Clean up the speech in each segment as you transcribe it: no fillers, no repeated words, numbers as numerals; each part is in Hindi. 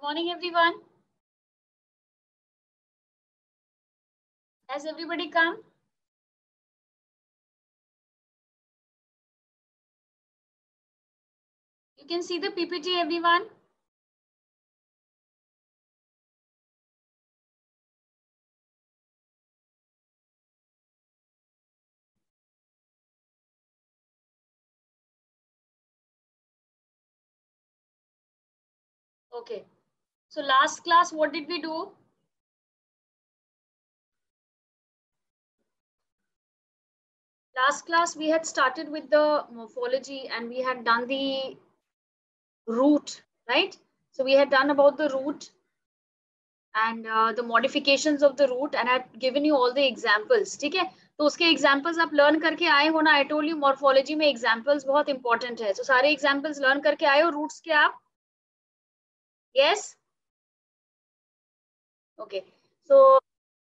morning, everyone. Has everybody come? You can see the PPT, everyone. Okay. So last class, what did we do? Last class, we had started with the morphology and we had done the root, right? So we had done about the root and the modifications of the root and I had given you all the examples. ठीक है? तो उसके examples आप learn करके आए हो ना? I told you morphology में examples बहुत important है. So सारे examples learn करके आए हो roots के आप? Yes? Okay. So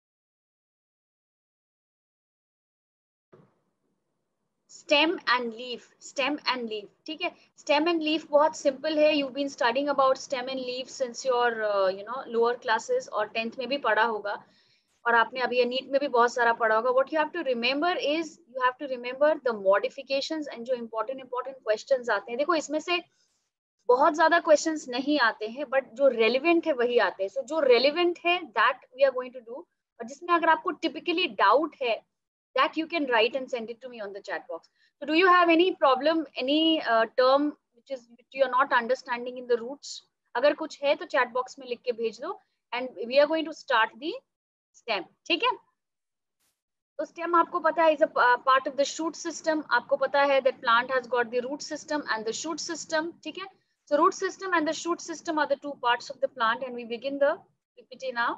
stem and leaf, stem and leaf, ठीक है. स्टेम एंड लीफ बहुत सिंपल है. You been studying about stem and leaf since your lower classes और 10th में भी पढ़ा होगा और आपने अभी नीट में भी बहुत सारा पढ़ा होगा. What you have to remember is you have to remember the modifications and जो इंपॉर्टेंट क्वेश्चंस आते हैं. देखो इसमें से बहुत ज्यादा क्वेश्चंस नहीं आते हैं बट जो रेलिवेंट है वही आते हैं. सो जो रेलिवेंट है that we are going to do और जिसमें अगर आपको टिपिकली डाउट है that you can write and send it to me on the chat box. So do you have any problem, any term which you are not understanding in the roots? अगर कुछ है तो chat box में लिख के भेज दो and we are going to start the stem. ठीक है? तो stem आपको पता है is a part of the shoot system. आपको पता है that plant has got the root system and the shoot system. ठीक है? So root system and the shoot system are the two parts of the plant and we begin the PPT now.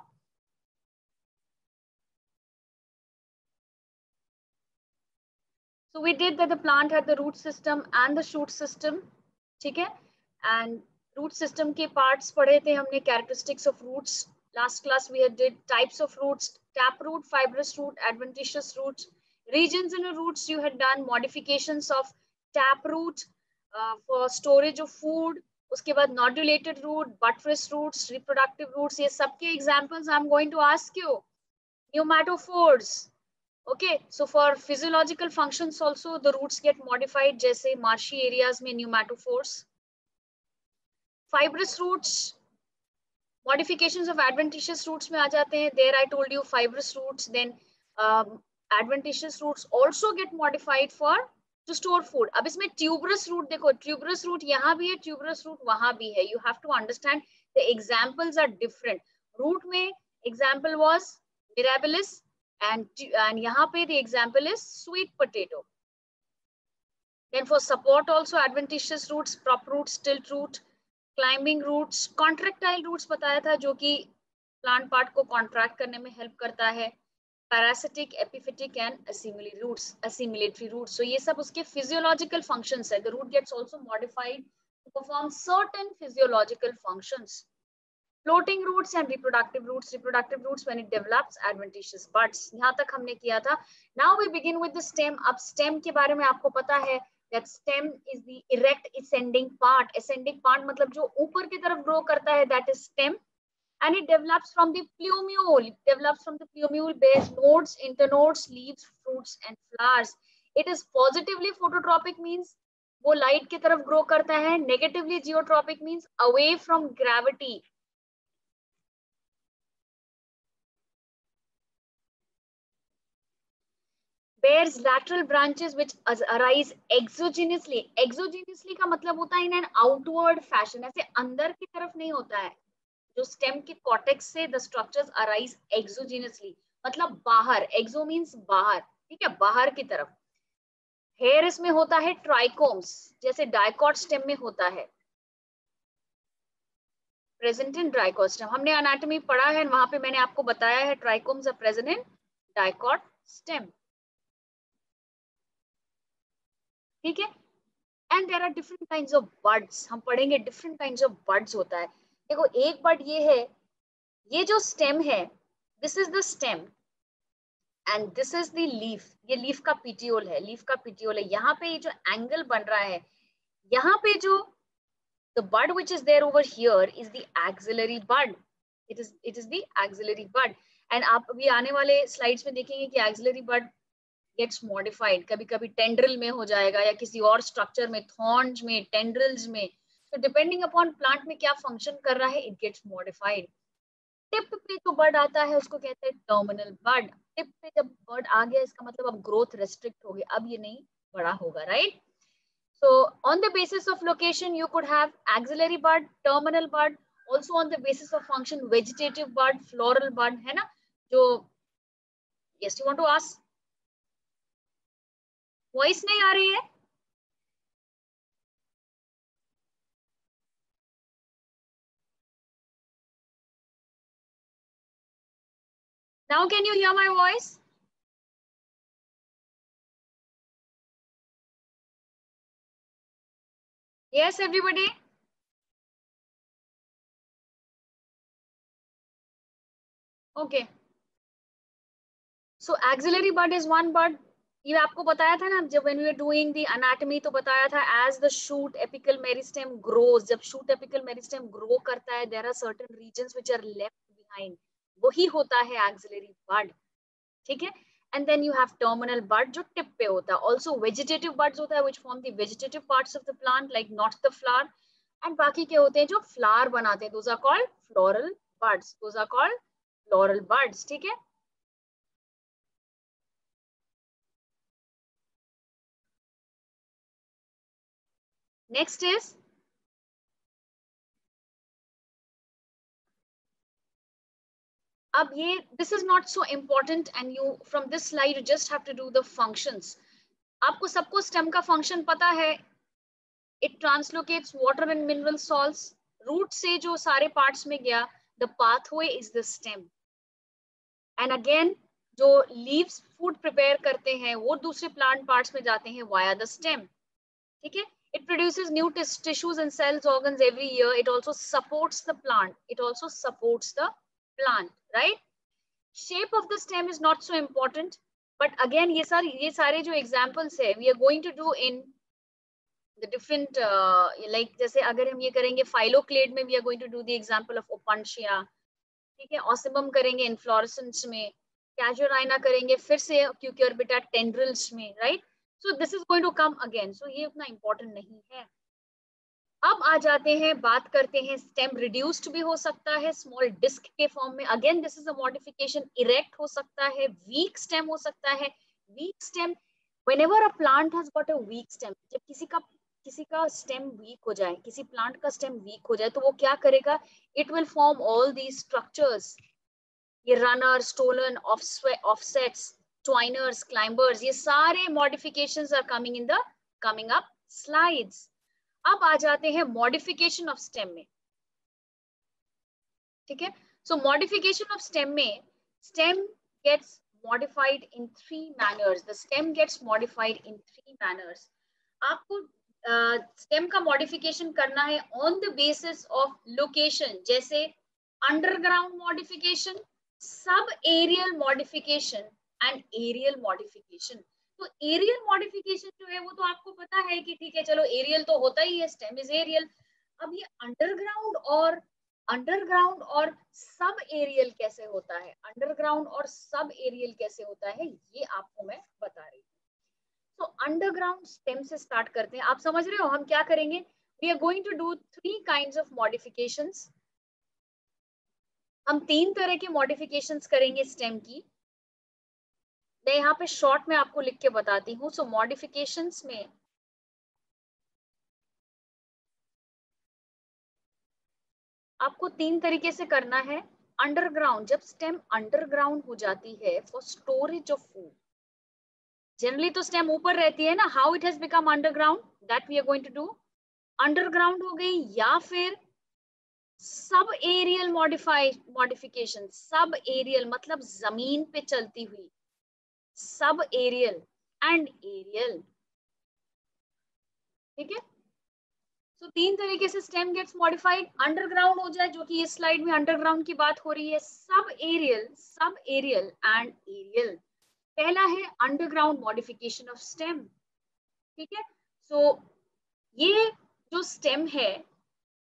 So we did that the plant had the root system and the shoot system, ठीक है? And root system के parts पढ़े थे हमने, characteristics of roots. Last class we had did types of roots, taproot, fibrous root, adventitious roots. Regions in the roots you had done modifications of taproot for storage of food. उसके बाद nodulated root, buttress roots, reproductive roots. ये सबके examples I'm going to ask you. Pneumatophores. Okay, so for physiological functions also the roots get modified जैसे marshy areas में pneumatophores. Fibrous roots, modifications of adventitious roots में आ जाते हैं. There I told you fibrous roots, then adventitious roots also get modified for to store food. अब इसमें tuberous root देखो, tuberous root यहाँ भी है, tuberous root वहाँ भी है. You have to understand the examples are different. Root में example was mirabilis. And यहाँ पे the example is sweet potato. Then for support also adventitious roots, prop roots, stilt root, climbing roots, contractile roots बताया था जो कि plant part को contract करने में help करता है. Parasitic, epiphytic and assimilatory roots. So ये सब उसके physiological functions है. The root gets also modified to perform certain physiological functions. Floating roots and reproductive roots when it develops adventitious buds. यहाँ तक हमने किया था. Now we begin with the stem. अब stem के बारे में आपको पता है that stem is the erect ascending part. Ascending part मतलब जो ऊपर की तरफ grow करता है that is stem. And it develops from the plumule. It develops from the plumule bears nodes, internodes, leaves, fruits and flowers. It is positively phototropic means वो light की तरफ grow करता है. Negatively geotropic means away from gravity. Bears lateral branches which arise exogenously. Exogenously का मतलब होता है in an outward fashion. ऐसे अंदर की तरफ नहीं होता है. जो stem के cortex से the structures arise exogenously. मतलब बाहर. Exo means बाहर. ठीक है, बाहर की तरफ. Hair इसमें होता है trichomes. जैसे dicot stem में होता है. Present in dicot stem. हमने anatomy पढ़ा है वहां पे मैंने आपको बताया है trichomes are present in dicot stem. ठीक है. And there are different kinds of buds. हम पढ़ेंगे डिफरेंट काइंड्स ऑफ बड्स होता है. देखो एक बड ये है, ये जो स्टेम है this is the stem and this is the leaf. ये लीफ का पिटियोल है, लीफ का पिटियोल है. यहाँ पे ये जो एंगल बन रहा है, यहाँ पे जो The bud which is there over here is the axillary bud. It is the axillary bud. And आप अभी आने वाले slides में देखेंगे कि axillary bud gets modified. कभी कभी tendril में हो जाएगा या किसी और structure में, thorns में, tendrils में. So depending upon plant में क्या function कर रहा है, it gets modified. टिप पे जो बर्ड आता है उसको कहते हैं टर्मिनल बर्ड. टिप पे जब बर्ड आ गया इसका मतलब अब ग्रोथ रेस्ट्रिक्ट हो गया, अब ये नहीं बड़ा होगा, right? So on the basis of location, you could have axillary bud, terminal bud, also on the basis of function, vegetative bud, floral bud, है ना? जो yes, you want to ask? Voice नहीं आ रही है? Now can you hear my voice? Yes, everybody. Okay. So axillary bud is one bud. ये आपको बताया था ना जब when we were doing the anatomy तो बताया था as the shoot apical meristem grows, जब shoot apical meristem grow करता है there are certain regions which are left behind, वही होता है axillary bud, ठीक है? And then you have terminal bud जो tip पे होता है. Also vegetative buds होता है which form the vegetative parts of the plant like not the flower, and बाकी के होते हैं जो flower बनाते हैं, those are called floral buds. Those are called floral buds, ठीक है? Next is अब ये this is not so important and you from this slide you just have to do the functions. आपको सबको stem का function पता है. It translocates water and mineral salts. Root से जो सारे parts में गया, the pathway is the stem. And again जो leaves food prepare करते हैं वो दूसरे plant parts में जाते हैं via the stem. ठीक है? It produces new tissues and cells, organs every year. It also supports the plant. It also supports the plant, right? Shape of the stem is not so important, but again ये सारे जो examples है we are going to do in the different like जैसे अगर हम ये करेंगे phylloclade में we are going to do the example of opuntia, ठीक है? Ocimum करेंगे inflorescence में, casuarina करेंगे फिर से cucurbita tendrils में, right? So this is going to come again, so ये उतना important नहीं है. अब आ जाते हैं, बात करते हैं स्टेम रिड्यूस्ड भी हो सकता है स्मॉल डिस्क के फॉर्म में. Again this is a modification. Erect हो सकता है, वीक स्टेम हो सकता है. Weak stem whenever a plant has got a weak stem, जब किसी का स्टेम वीक हो जाए, किसी प्लांट का स्टेम वीक हो जाए तो वो क्या करेगा? It will form all these structures. ये runner, stolon, offsets, twiners, climbers, ये सारे modifications are coming in the coming up slides. अब आ जाते हैं मॉडिफिकेशन ऑफ स्टेम में, ठीक है? सो मॉडिफिकेशन ऑफ स्टेम में stem gets modified in three manners. The stem gets modified in three manners. आपको स्टेम का मॉडिफिकेशन करना है on the basis of location, जैसे underground modification, sub aerial modification and aerial modification. तो एरियल मॉडिफिकेशन जो है वो तो आपको पता है कि ठीक है चलो एरियल तो होता ही है, स्टेम इज एरियल. अब ये अंडरग्राउंड और सब एरियल कैसे होता है, अंडरग्राउंड और सब एरियल कैसे होता है, ये आपको मैं बता रही हूँ. तो अंडरग्राउंड स्टेम से स्टार्ट करते हैं. आप समझ रहे हो हम क्या करेंगे? We are going to do three kinds of modifications. हम तीन तरह के मॉडिफिकेशंस करेंगे स्टेम की. मैं यहाँ पे शॉर्ट में आपको लिख के बताती हूँ. सो मॉडिफिकेशंस में आपको तीन तरीके से करना है. अंडरग्राउंड, जब स्टेम अंडरग्राउंड हो जाती है for storage of food. Generally तो स्टेम ऊपर रहती है ना. How it has become underground, that we are going to do. Underground हो गई या फिर sub aerial modification. Sub aerial मतलब जमीन पे चलती हुई, सब एरियल एंड एरियल, ठीक है? तो तीन तरीके से स्टेम गेट्स मॉडिफाइड. अंडरग्राउंड हो जाए, जो कि इस स्लाइड में अंडरग्राउंड की बात हो रही है. सब एरियल एंड एरियल. पहला है अंडरग्राउंड मॉडिफिकेशन ऑफ स्टेम, ठीक है? सो ये जो स्टेम है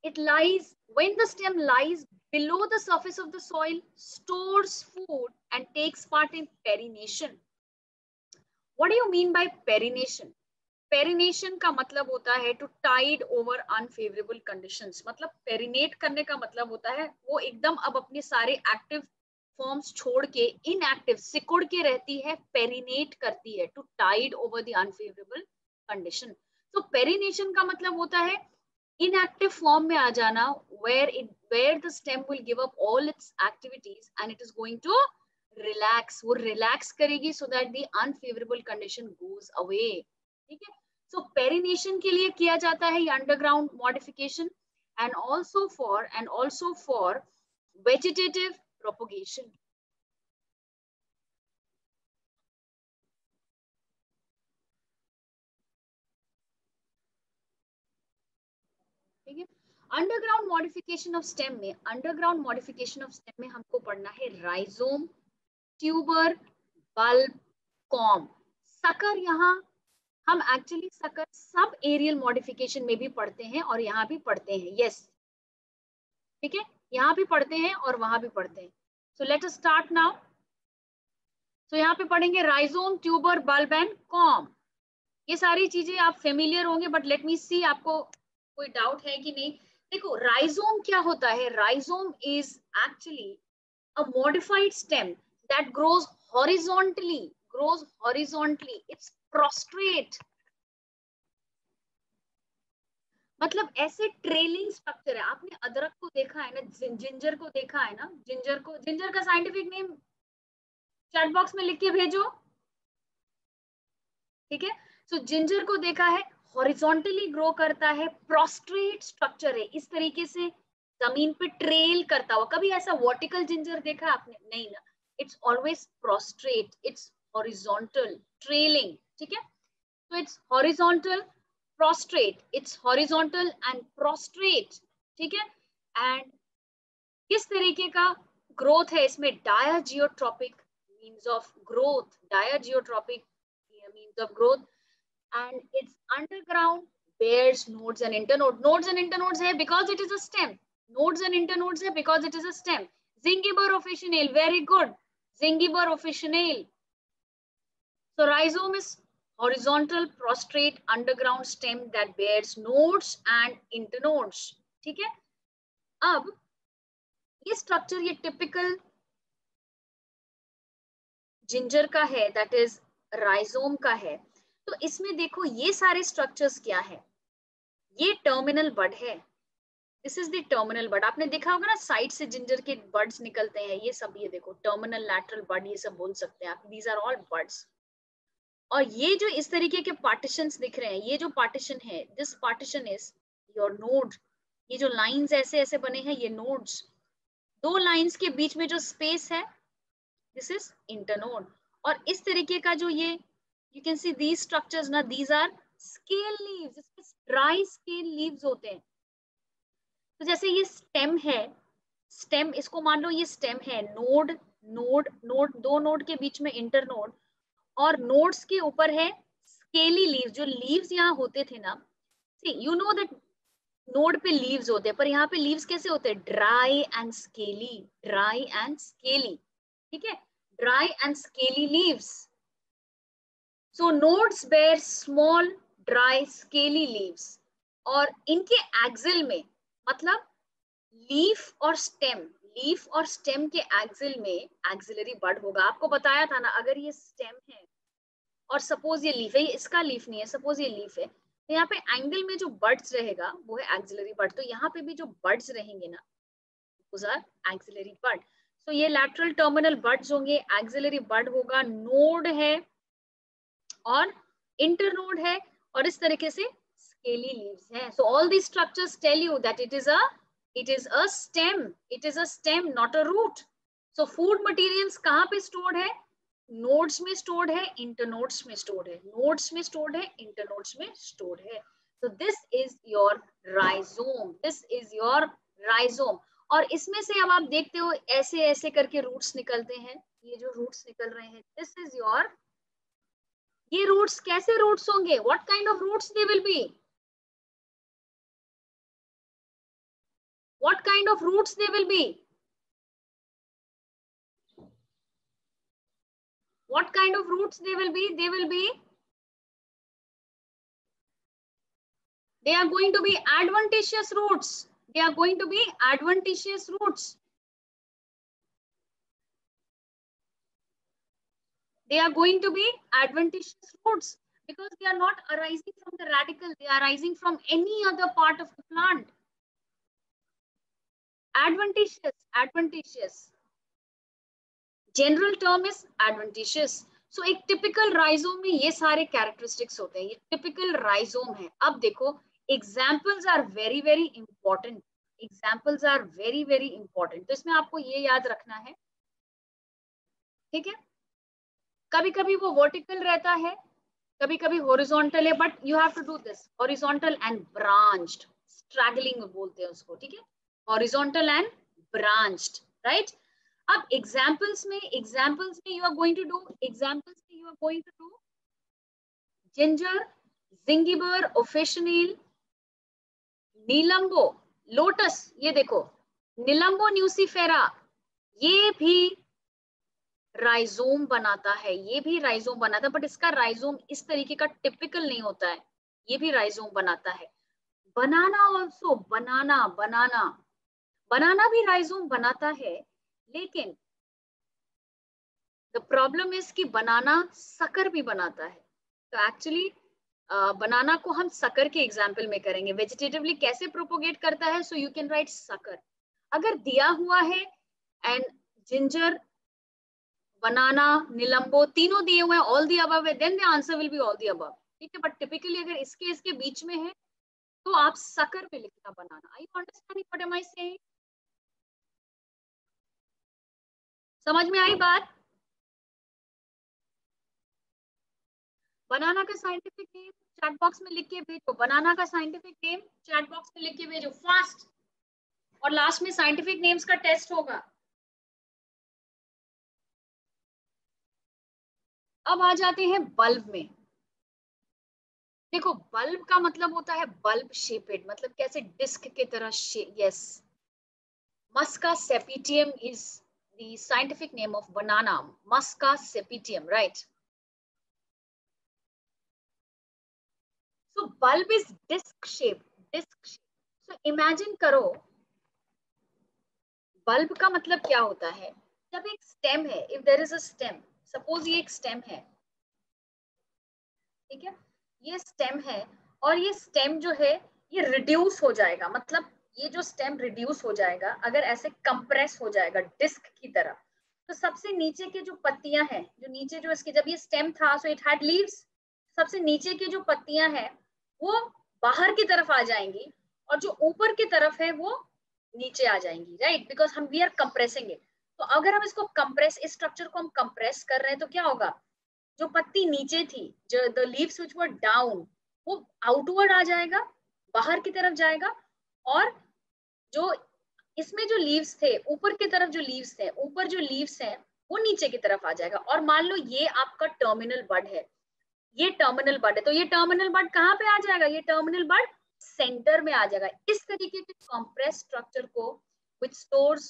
It lies, when the stem lies below the surface of the soil, stores food and takes part in perennation. What do you mean by perennation? Perennation का मतलब होता है to tide over unfavourable conditions. मतलब पेरिनेट करने का मतलब होता है वो एकदम अब अपने सारे एक्टिव फॉर्म्स छोड़ के इनएक्टिव सिकुड़ के रहती है, पेरिनेट करती है, to tide over the unfavourable condition. तो पेरिनेशन का मतलब होता है inactive form में आ जाना, where the stem will give up all its activities and it is going to relax. वो relax करेगी so that the unfavorable condition goes away. ठीक है. So perennation के लिए किया जाता है ये underground modification and also for vegetative propagation. ठीक है. अंडरग्राउंड मॉडिफिकेशन ऑफ स्टेम में, अंडरग्राउंड मॉडिफिकेशन ऑफ स्टेम में हमको पढ़ना है rhizome, tuber, bulb, corm, sucker. यहाँ हम actually sucker sub aerial modification में भी पढ़ते हैं और यहाँ भी पढ़ते हैं. यस, ठीक है, यहाँ भी पढ़ते हैं और वहां भी पढ़ते हैं. So let us start now. So यहाँ पे पढ़ेंगे rhizome, tuber, bulb and corm. ये सारी चीजें आप फेमिलियर होंगे, बट लेट मी सी आपको कोई डाउट है कि नहीं. देखो राइजोम क्या होता है. Rhizome is actually a modified stem that grows horizontally. It's prostrate. मतलब ऐसे ट्रेलिंग स्ट्रक्चर है. आपने अदरक को देखा है ना, जिंजर को देखा है ना. जिंजर का साइंटिफिक नेम चैट बॉक्स में लिख के भेजो. ठीक है. सो जिंजर को देखा है, हॉरिजॉन्टली ग्रो करता है, प्रोस्ट्रेट स्ट्रक्चर है, इस तरीके से जमीन पे ट्रेल करता हुआ. कभी ऐसा वर्टिकल जिंजर देखा आपने? नहीं ना. It's always prostrate, it's horizontal, trailing. ठीक है. तो it's horizontal, prostrate, it's horizontal and prostrate. ठीक है. एंड किस तरीके का ग्रोथ है इसमें? Diageotropic means of growth. Diageotropic means of growth. And its underground bears nodes and internodes. Nodes and internodes है because it is a stem. Nodes and internodes है because it is a stem. Zingiber officinale, very good. Zingiber officinale. So rhizome is horizontal prostrate underground stem that bears nodes and internodes. ठीक है. अब ये स्ट्रक्चर ये टिपिकल जिंजर का है, दैट इज राइजोम का है. तो इसमें देखो ये सारे स्ट्रक्चर्स क्या है. ये टर्मिनल बड है. This is the terminal bud. आपने देखा होगा ना साइड से जिंजर के बड्स निकलते हैं, ये सब. ये देखो टर्मिनल, लैटरल बड, ये सब बोल सकते हैं आप. These are all buds. और ये जो इस तरीके के पार्टीशंस दिख रहे हैं, ये जो पार्टीशन है, this partition is your node. ये जो लाइंस ऐसे ऐसे बने हैं, ये नोड्स. दो लाइंस के बीच में जो स्पेस है, दिस इज इंटरनोड. और इस तरीके का जो ये you can see these structures ना, दीज आर स्केल लीव्स. इसमें ड्राई स्केल लीव्स होते हैं. तो जैसे ये स्टेम है, स्टेम इसको मान लो ये स्टेम है. नोड नोड नोड, दो नोड के बीच में इंटरनोड, और नोड्स के ऊपर है स्केली लीव्स. जो लीव्स यहाँ होते थे ना, see you know that node पे लीव्स होते हैं, पर यहाँ पे लीव्स कैसे होते हैं? Dry and scaly. Dry and scaly. ठीक है. Dry and scaly leaves. So nodes bear small dry scaly leaves. और इनके एक्सिल में, मतलब लीफ और स्टेम के एक्सिल में एक्सिलरी बड होगा. आपको बताया था ना, अगर ये स्टेम है और सपोज ये लीफ है, ये इसका लीफ नहीं है, सपोज ये लीफ है, तो यहाँ पे एंगल में जो बड्स रहेगा वो है एक्सिलरी बड. तो यहाँ पे भी जो बड्स रहेंगे ना, those are axillary bud. So ये lateral terminal buds होंगे, axillary bud होगा, नोड है और इंटरनोड है, और इस तरीके से scaly leaves हैं. So all these structures tell you that it is a stem. It is a stem, not a root. So food materials कहाँ पे stored है? नोड्स में स्टोर्ड है, इंटरनोड्स में स्टोर्ड है. नोड्स में स्टोर्ड है, इंटरनोड्स में स्टोर्ड है. So this is your rhizome. This is your rhizome. और इसमें से अब आप देखते हो ऐसे ऐसे करके रूट्स निकलते हैं. ये जो रूट्स निकल रहे हैं, दिस इज योर. ये रूट्स कैसे रूट्स होंगे? What kind of roots they will be? What kind of roots they will be? What kind of roots they will be? They are going to be adventitious roots. They are going to be adventitious roots. They are going to be adventitious roots because they are not arising from the radical. They are arising from any other part of the plant. Adventitious. General term is adventitious. So एक typical rhizome में ये सारे characteristics होते हैं. ये typical rhizome है. अब देखो, examples are very very important. Examples are very very important. तो इसमें आपको ये याद रखना है, ठीक है? कभी कभी वो vertical रहता है, कभी कभी horizontal है, but you have to do this horizontal and branched. Straggling बोलते हैं उसको, ठीक है? Horizontal and branched, right? अब examples में you are going to do ginger, zingiber, officinale, Nelumbo, lotus. ये देखो नीलंबो न्यूसीफेरा, ये भी राइजोम बनाता है, ये भी राइजोम बनाता है, बट इसका राइजोम इस तरीके का टिपिकल नहीं होता है. ये भी राइजोम बनाता है. बनाना ऑल्सो, बनाना भी राइजोम बनाता है, लेकिन द प्रॉब्लम इज कि बनाना सकर भी बनाता है. तो एक्चुअली बनाना को हम सकर के एग्जाम्पल में करेंगे. वेजिटेटिवली कैसे प्रोपोगेट करता है, so you can write sucker. अगर दिया हुआ है एंड जिंजर, बनाना, नीलंबो तीनों दिए हुए हैं, ऑल द अबव है, then the answer will be all the above, ठीक है? बट टिपिकली अगर इसके बीच में है तो आप सकर पे लिखना banana. I you understanding what am I saying? समझ में आई बात? बनाना का साइंटिफिक नेम चैट बॉक्स में लिख के भेजो. बनाना का साइंटिफिक नेम चैट बॉक्स में लिख के भेजो फास्ट. और लास्ट में साइंटिफिक नेम्स का टेस्ट होगा. अब आ जाते हैं बल्ब में. देखो बल्ब का मतलब होता है बल्ब शेपेड, मतलब कैसे डिस्क की तरह shape. Yes, Musa sapientum is the scientific name of banana. Musa sapientum, right? So bulb is disc shape. So imagine करो, bulb का मतलब क्या होता है? जब एक stem है, if there is a stem, suppose ये एक stem है, ठीक है? ये stem है और ये stem जो है ये reduce हो जाएगा. मतलब ये जो stem reduce हो जाएगा, अगर ऐसे compress हो जाएगा disc की तरह, तो सबसे नीचे के जो पत्तियां हैं, जो नीचे जो इसके, जब ये stem था, so it had leaves, सबसे नीचे की जो पत्तियां हैं वो बाहर की तरफ आ जाएंगी और जो ऊपर की तरफ है वो नीचे आ जाएंगी, राइट? बिकॉज हम वी आर कंप्रेसिंग इट. तो अगर हम इसको कंप्रेस, इस स्ट्रक्चर को हम कंप्रेस कर रहे हैं, तो क्या होगा? जो पत्ती नीचे थी, जो the leaves which were down, वो आउटवर्ड आ जाएगा, बाहर की तरफ जाएगा. और जो इसमें जो लीव्स थे, ऊपर की तरफ जो लीव्स थे, ऊपर जो लीव्स हैं वो नीचे की तरफ आ जाएगा. और मान लो ये आपका टर्मिनल बड है, ये टर्मिनल बड है, तो ये टर्मिनल बड कहाँ पे आ जाएगा? ये टर्मिनल बड सेंटर में आ जाएगा. इस तरीके के कंप्रेस स्ट्रक्चर को which stores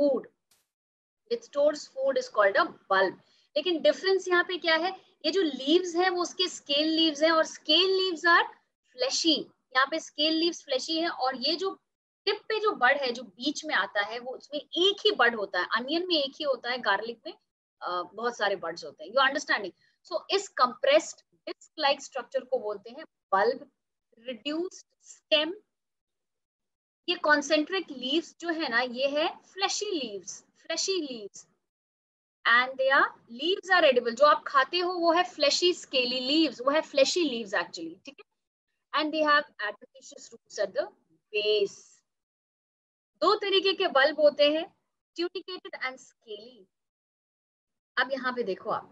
food is called a bulb. लेकिन डिफरेंस यहाँ पे क्या है? ये जो लीव्स है वो उसके स्केल लीव्स हैं और स्केल लीव्स आर फ्लैशी. यहाँ पे स्केल लीव्स फ्लैशी है और ये जो टिप पे जो बड है, जो बीच में आता है, वो उसमें एक ही बड होता है. अनियन में एक ही होता है, गार्लिक में बहुत सारे बड्स होते हैं. You understanding? सो इस कंप्रेस्ड डिस्क लाइक स्ट्रक्चर को बोलते हैं बल्ब. रिड्यूस्ड स्टेम, ये कॉन्सेंट्रिक लीव्स जो है ना, ये है fleshy leaves and their leaves are edible. जो आप खाते हो वो है फ्लैशी स्केली लीव्स, वो है फ्लैशी लीव्स एक्चुअली, ठीक है? And they have adventitious roots at the base. दो तरीके के बल्ब होते हैं, ट्यूनिकेटेड एंड स्केली. अब यहाँ पे देखो आप,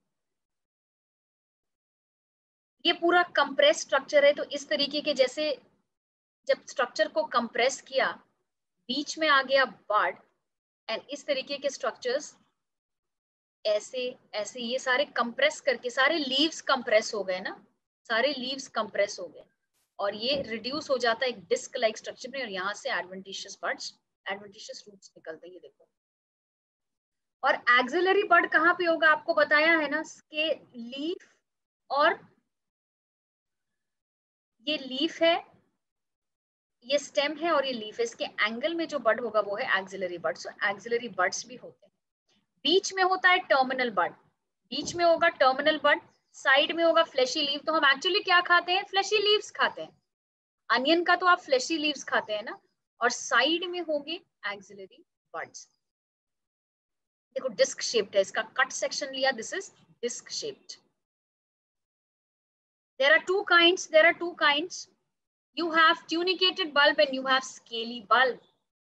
ये पूरा कंप्रेस स्ट्रक्चर है. तो इस तरीके के, जैसे जब स्ट्रक्चर को कंप्रेस किया, बीच में आ गया बड, एंड इस तरीके के स्ट्रक्चर्स ऐसे ऐसे ये सारे कंप्रेस करके, सारे लीव्स कंप्रेस हो गए ना, सारे लीव्स कंप्रेस हो गए. और ये रिड्यूस हो जाता है एक डिस्क लाइक स्ट्रक्चर में, और यहाँ से एडवेंटिशियस बड्स, एडवेंटिशियस रूट्स निकलते हैं, ये देखो। और एक्सिलरी बड कहाँ पे होगा, आपको बताया है ना, के लीफ, और ये लीफ है, ये स्टेम है, और ये लीफ है, इसके एंगल में जो बड होगा वो है axillary bud. So axillary buds भी होते हैं। बीच में होता है टर्मिनल बड, बीच में होगा टर्मिनल बड, साइड में होगा फ्लैशी लीफ। तो हम एक्चुअली क्या खाते हैं, फ्लैशी लीव्स खाते हैं। अनियन का तो आप फ्लैशी लीव्स खाते हैं ना, और साइड में होंगे एक्सिलरी बड्स। देखो डिस्क शेप्ड है, इसका कट सेक्शन लिया, this is disc shaped. There are two kinds. There are two kinds. You have tunicated bulb and you have scaly bulb.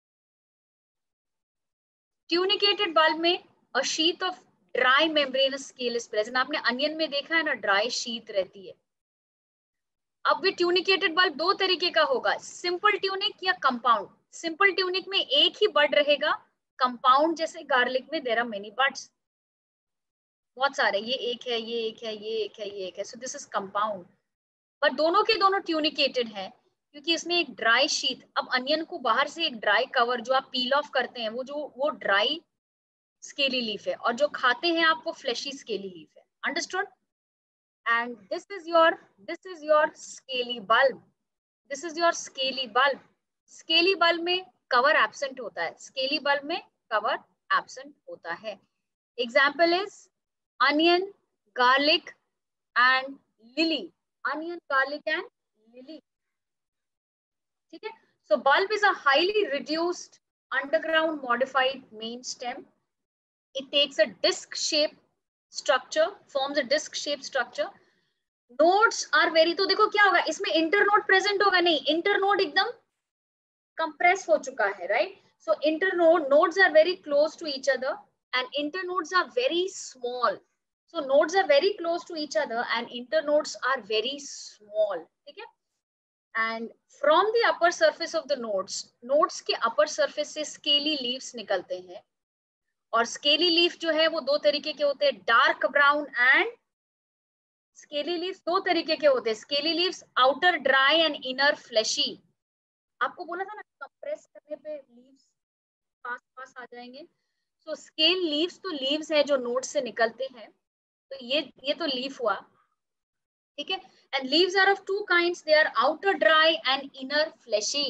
Tunicated bulb में a sheath of dry membranous scale is present. आपने अनियन में देखा है ना, ड्राई शीथ रहती है। अब भी ट्यूनिकेटेड बल्ब दो तरीके का होगा, सिंपल ट्यूनिक या कंपाउंड। सिंपल ट्यूनिक में एक ही बड रहेगा, कंपाउंड जैसे गार्लिक में देयर आर मेनी बड्स, बहुत सारे, ये एक है, ये एक है, ये एक है, ये एक है, सो दिस इज कंपाउंड। पर दोनों के दोनों ट्यूनिकेटेड है, क्योंकि इसमें एक ड्राई शीट, अब अनियन को बाहर से एक ड्राई कवर जो आप पील ऑफ करते हैं, वो ड्राई स्केली लीफ है, और जो खाते हैं आप वो फ्लैशी स्केली लीफ है। Understood? And this is your scaly bulb, this is your scaly bulb. Scaly bulb में कवर एब्सेंट होता है, स्केली बल्ब में कवर एब्सेंट होता है। Example is onion, garlic and lily. Onion, garlic and lily. ठीक है? So bulb is a highly reduced underground modified main stem. It takes a disc shape structure, forms a disc shape structure. Nodes are very, तो देखो क्या होगा इसमें, internode present होगा नहीं, internode एकदम compress हो चुका है, right? So nodes are very close to each other and internodes are very small. So nodes are very close to each other and internodes are very small. ठीक है? And from the upper surface of the nodes के upper surface से scaly leaves निकलते हैं, और scaly leaf जो है वो दो तरीके के होते हैं, dark brown and scaly leaves दो तरीके के होते हैं। scaly leaves outer dry and inner fleshy। आपको बोला था ना कंप्रेस करने पे leaves पास पास आ जाएंगे। So scale leaves तो leaves है जो नोड से निकलते हैं, तो ये तो लीफ हुआ, ठीक है। And leaves are of two kinds, they are outer dry and inner fleshy.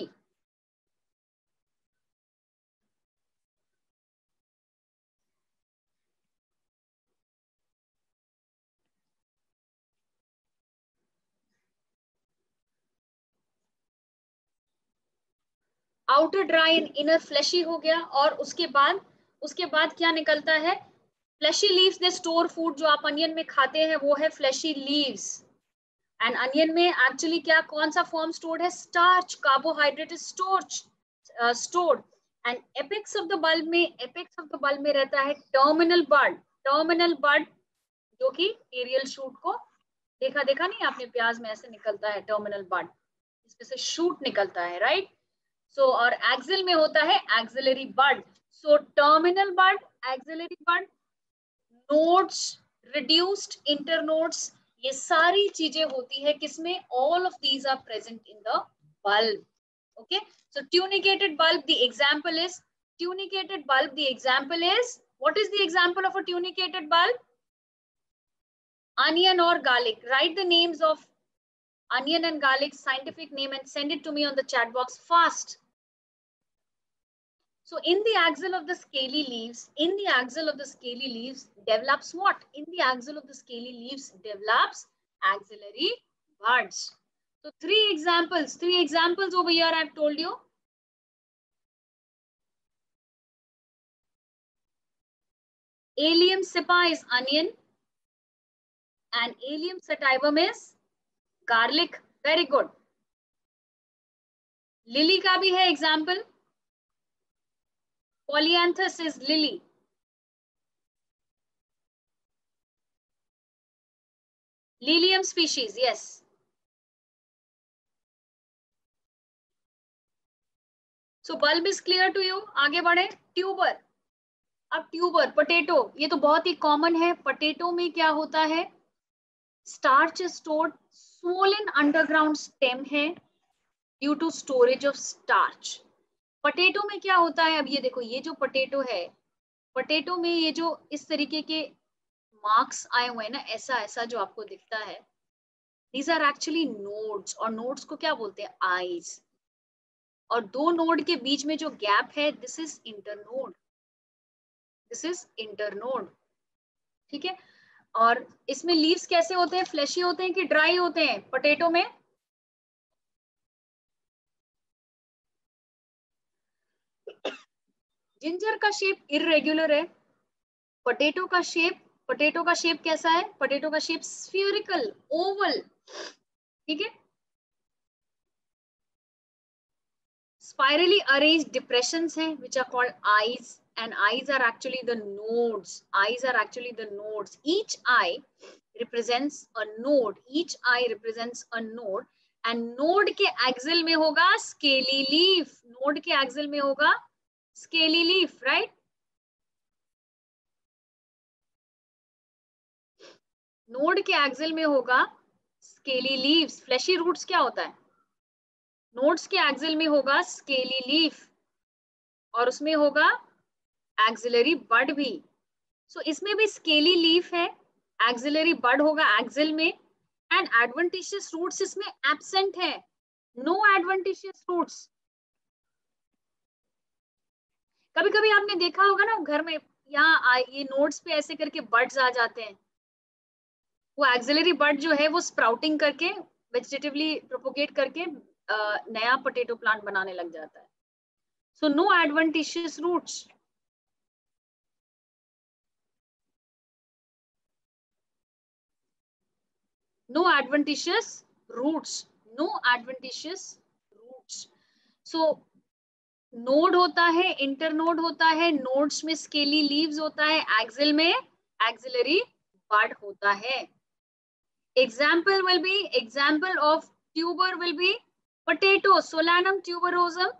Outer dry and inner fleshy हो गया, और उसके बाद क्या निकलता है, fleshy leaves they store food. जो आप अनियन में खाते हैं वो है फ्लैशी लीव्स। एंड अनियन में एक्चुअली क्या, कौन सा फॉर्म स्टोर्ड है, starch, carbohydrate is stored. And apex of the bulb में रहता है टर्मिनल बड, जो कि एरियल शूट को देखा नहीं आपने, प्याज में ऐसे निकलता है टर्मिनल बड, इसमें से शूट निकलता है, राइट? सो और एक्सिल में होता है axillary bud. So terminal bud, axillary bud, nodes, reduced internodes, ये सारी चीजें होती है किसमें, all of these are present in the bulb. Okay, so tunicated bulb, the example is what is the example of a tunicated bulb? Onion or garlic. Write the names of onion and garlic, scientific name, and send it to me on the chat box fast. So in the axil of the scaly leaves, develops what? In the axil of the scaly leaves develops axillary buds. So three examples over here I've told you. Allium cepa is onion and Allium sativum is garlic. Very good. Lily का भी है example. Polyanthus is lily. Lilium species, yes. So bulb is clear to you. आगे बढ़े, ट्यूबर। अब ट्यूबर, पोटैटो, ये तो बहुत ही कॉमन है। पोटैटो में क्या होता है, starch is stored swollen underground stem है due to storage of starch. Potato में क्या होता है, अब ये देखो, ये जो पोटैटो है, पोटैटो में ये जो इस तरीके के मार्क्स आए हुए हैं ना, ऐसा ऐसा जो आपको दिखता है, दीज आर एक्चुअली नोड्स, और नोड्स को क्या बोलते हैं, आईज। और दो नोड के बीच में जो गैप है, this is internode, this is internode, ठीक है। और इसमें लीव्स कैसे होते हैं, फ्लैशी होते हैं कि ड्राई होते हैं पोटैटो में? जिंजर का शेप इरेग्युलर है, पोटैटो का शेप, पोटैटो का शेप कैसा है, पोटैटो का शेप स्फीयरिकल, ओवल, ठीक है। spirally arranged depressions हैं which are called eyes, and eyes are actually the nodes, eyes are actually the nodes, each eye represents a node, each eye represents a node, and node के axil में होगा scaly leaf, node के axil में होगा scaly leaf, right? node के axil में होगा scaly leaves, fleshy roots क्या होता है, nodes के axil में होगा scaly leaf, और उसमें होगा axillary bud भी। सो इसमें भी स्केली लीफ है, एक्सिलरी बड होगा एक्सिल में, एंड एडवेंटिशियस रूट्स इसमें एब्सेंट है, नो एडवेंटिशियस रूट्स। कभी कभी आपने देखा होगा ना घर में, यहाँ ये नोड्स पे ऐसे करके बर्ड्स आ जाते हैं, वो एक्सिलरी बड जो है वो स्प्राउटिंग करके वेजिटेटिवली प्रोपोगेट करके नया पोटैटो प्लांट बनाने लग जाता है। So no adventitious roots. No adventitious roots, no adventitious roots. So node होता है, इंटरनोड होता है, नोड्स में स्केली लीव्स होता है, एक्सिल में एक्सिलरी बड होता है। Example will be, example of tuber will be potato, Solanum tuberosum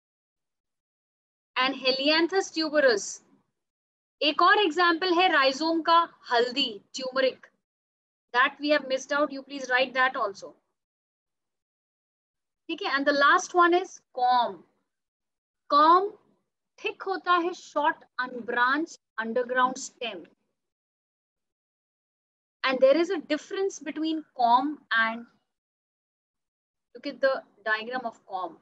and Helianthus tuberosus. एक और एग्जाम्पल है राइजोम का, हल्दी, turmeric, that we have missed out, you please write that also, ठीक है। And the last one is corm. Corm thick होता है, short unbranched underground stem, and there is a difference between COM and, look at the diagram of COM.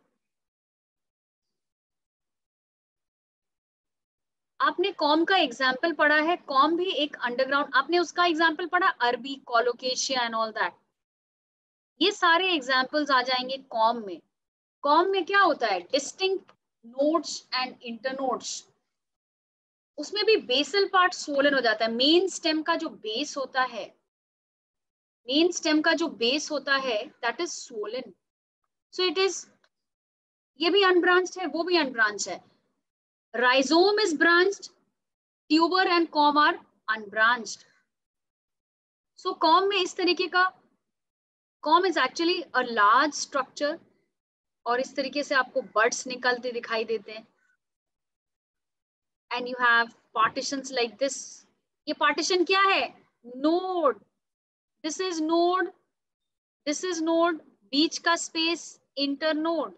आपने कॉम का एग्जाम्पल पढ़ा है, कॉम भी एक अंडरग्राउंड, आपने उसका एग्जाम्पल पढ़ा, अरबी, कोलोकेशिया एंड ऑल दैट, ये सारे एग्जाम्पल्स आ जाएंगे कॉम में। कॉम में क्या होता है, डिस्टिंक्ट नोड्स एंड इंटरनोड्स, उसमें भी बेसल पार्ट स्वोलन हो जाता है, मेन स्टेम का जो बेस होता है, मेन स्टेम का जो बेस होता है, that is swollen. So it is, ये भी अनब्रांच्ड है, वो भी अनब्रांच्ड है। Rhizome is branched, tuber and corm are unbranched. So corm में इस तरीके का, corm is actually a large structure, और इस तरीके से आपको buds निकलते दिखाई देते हैं, and you have partitions like this. ये partition क्या है, node, this is node, this is node, बीच का space internode,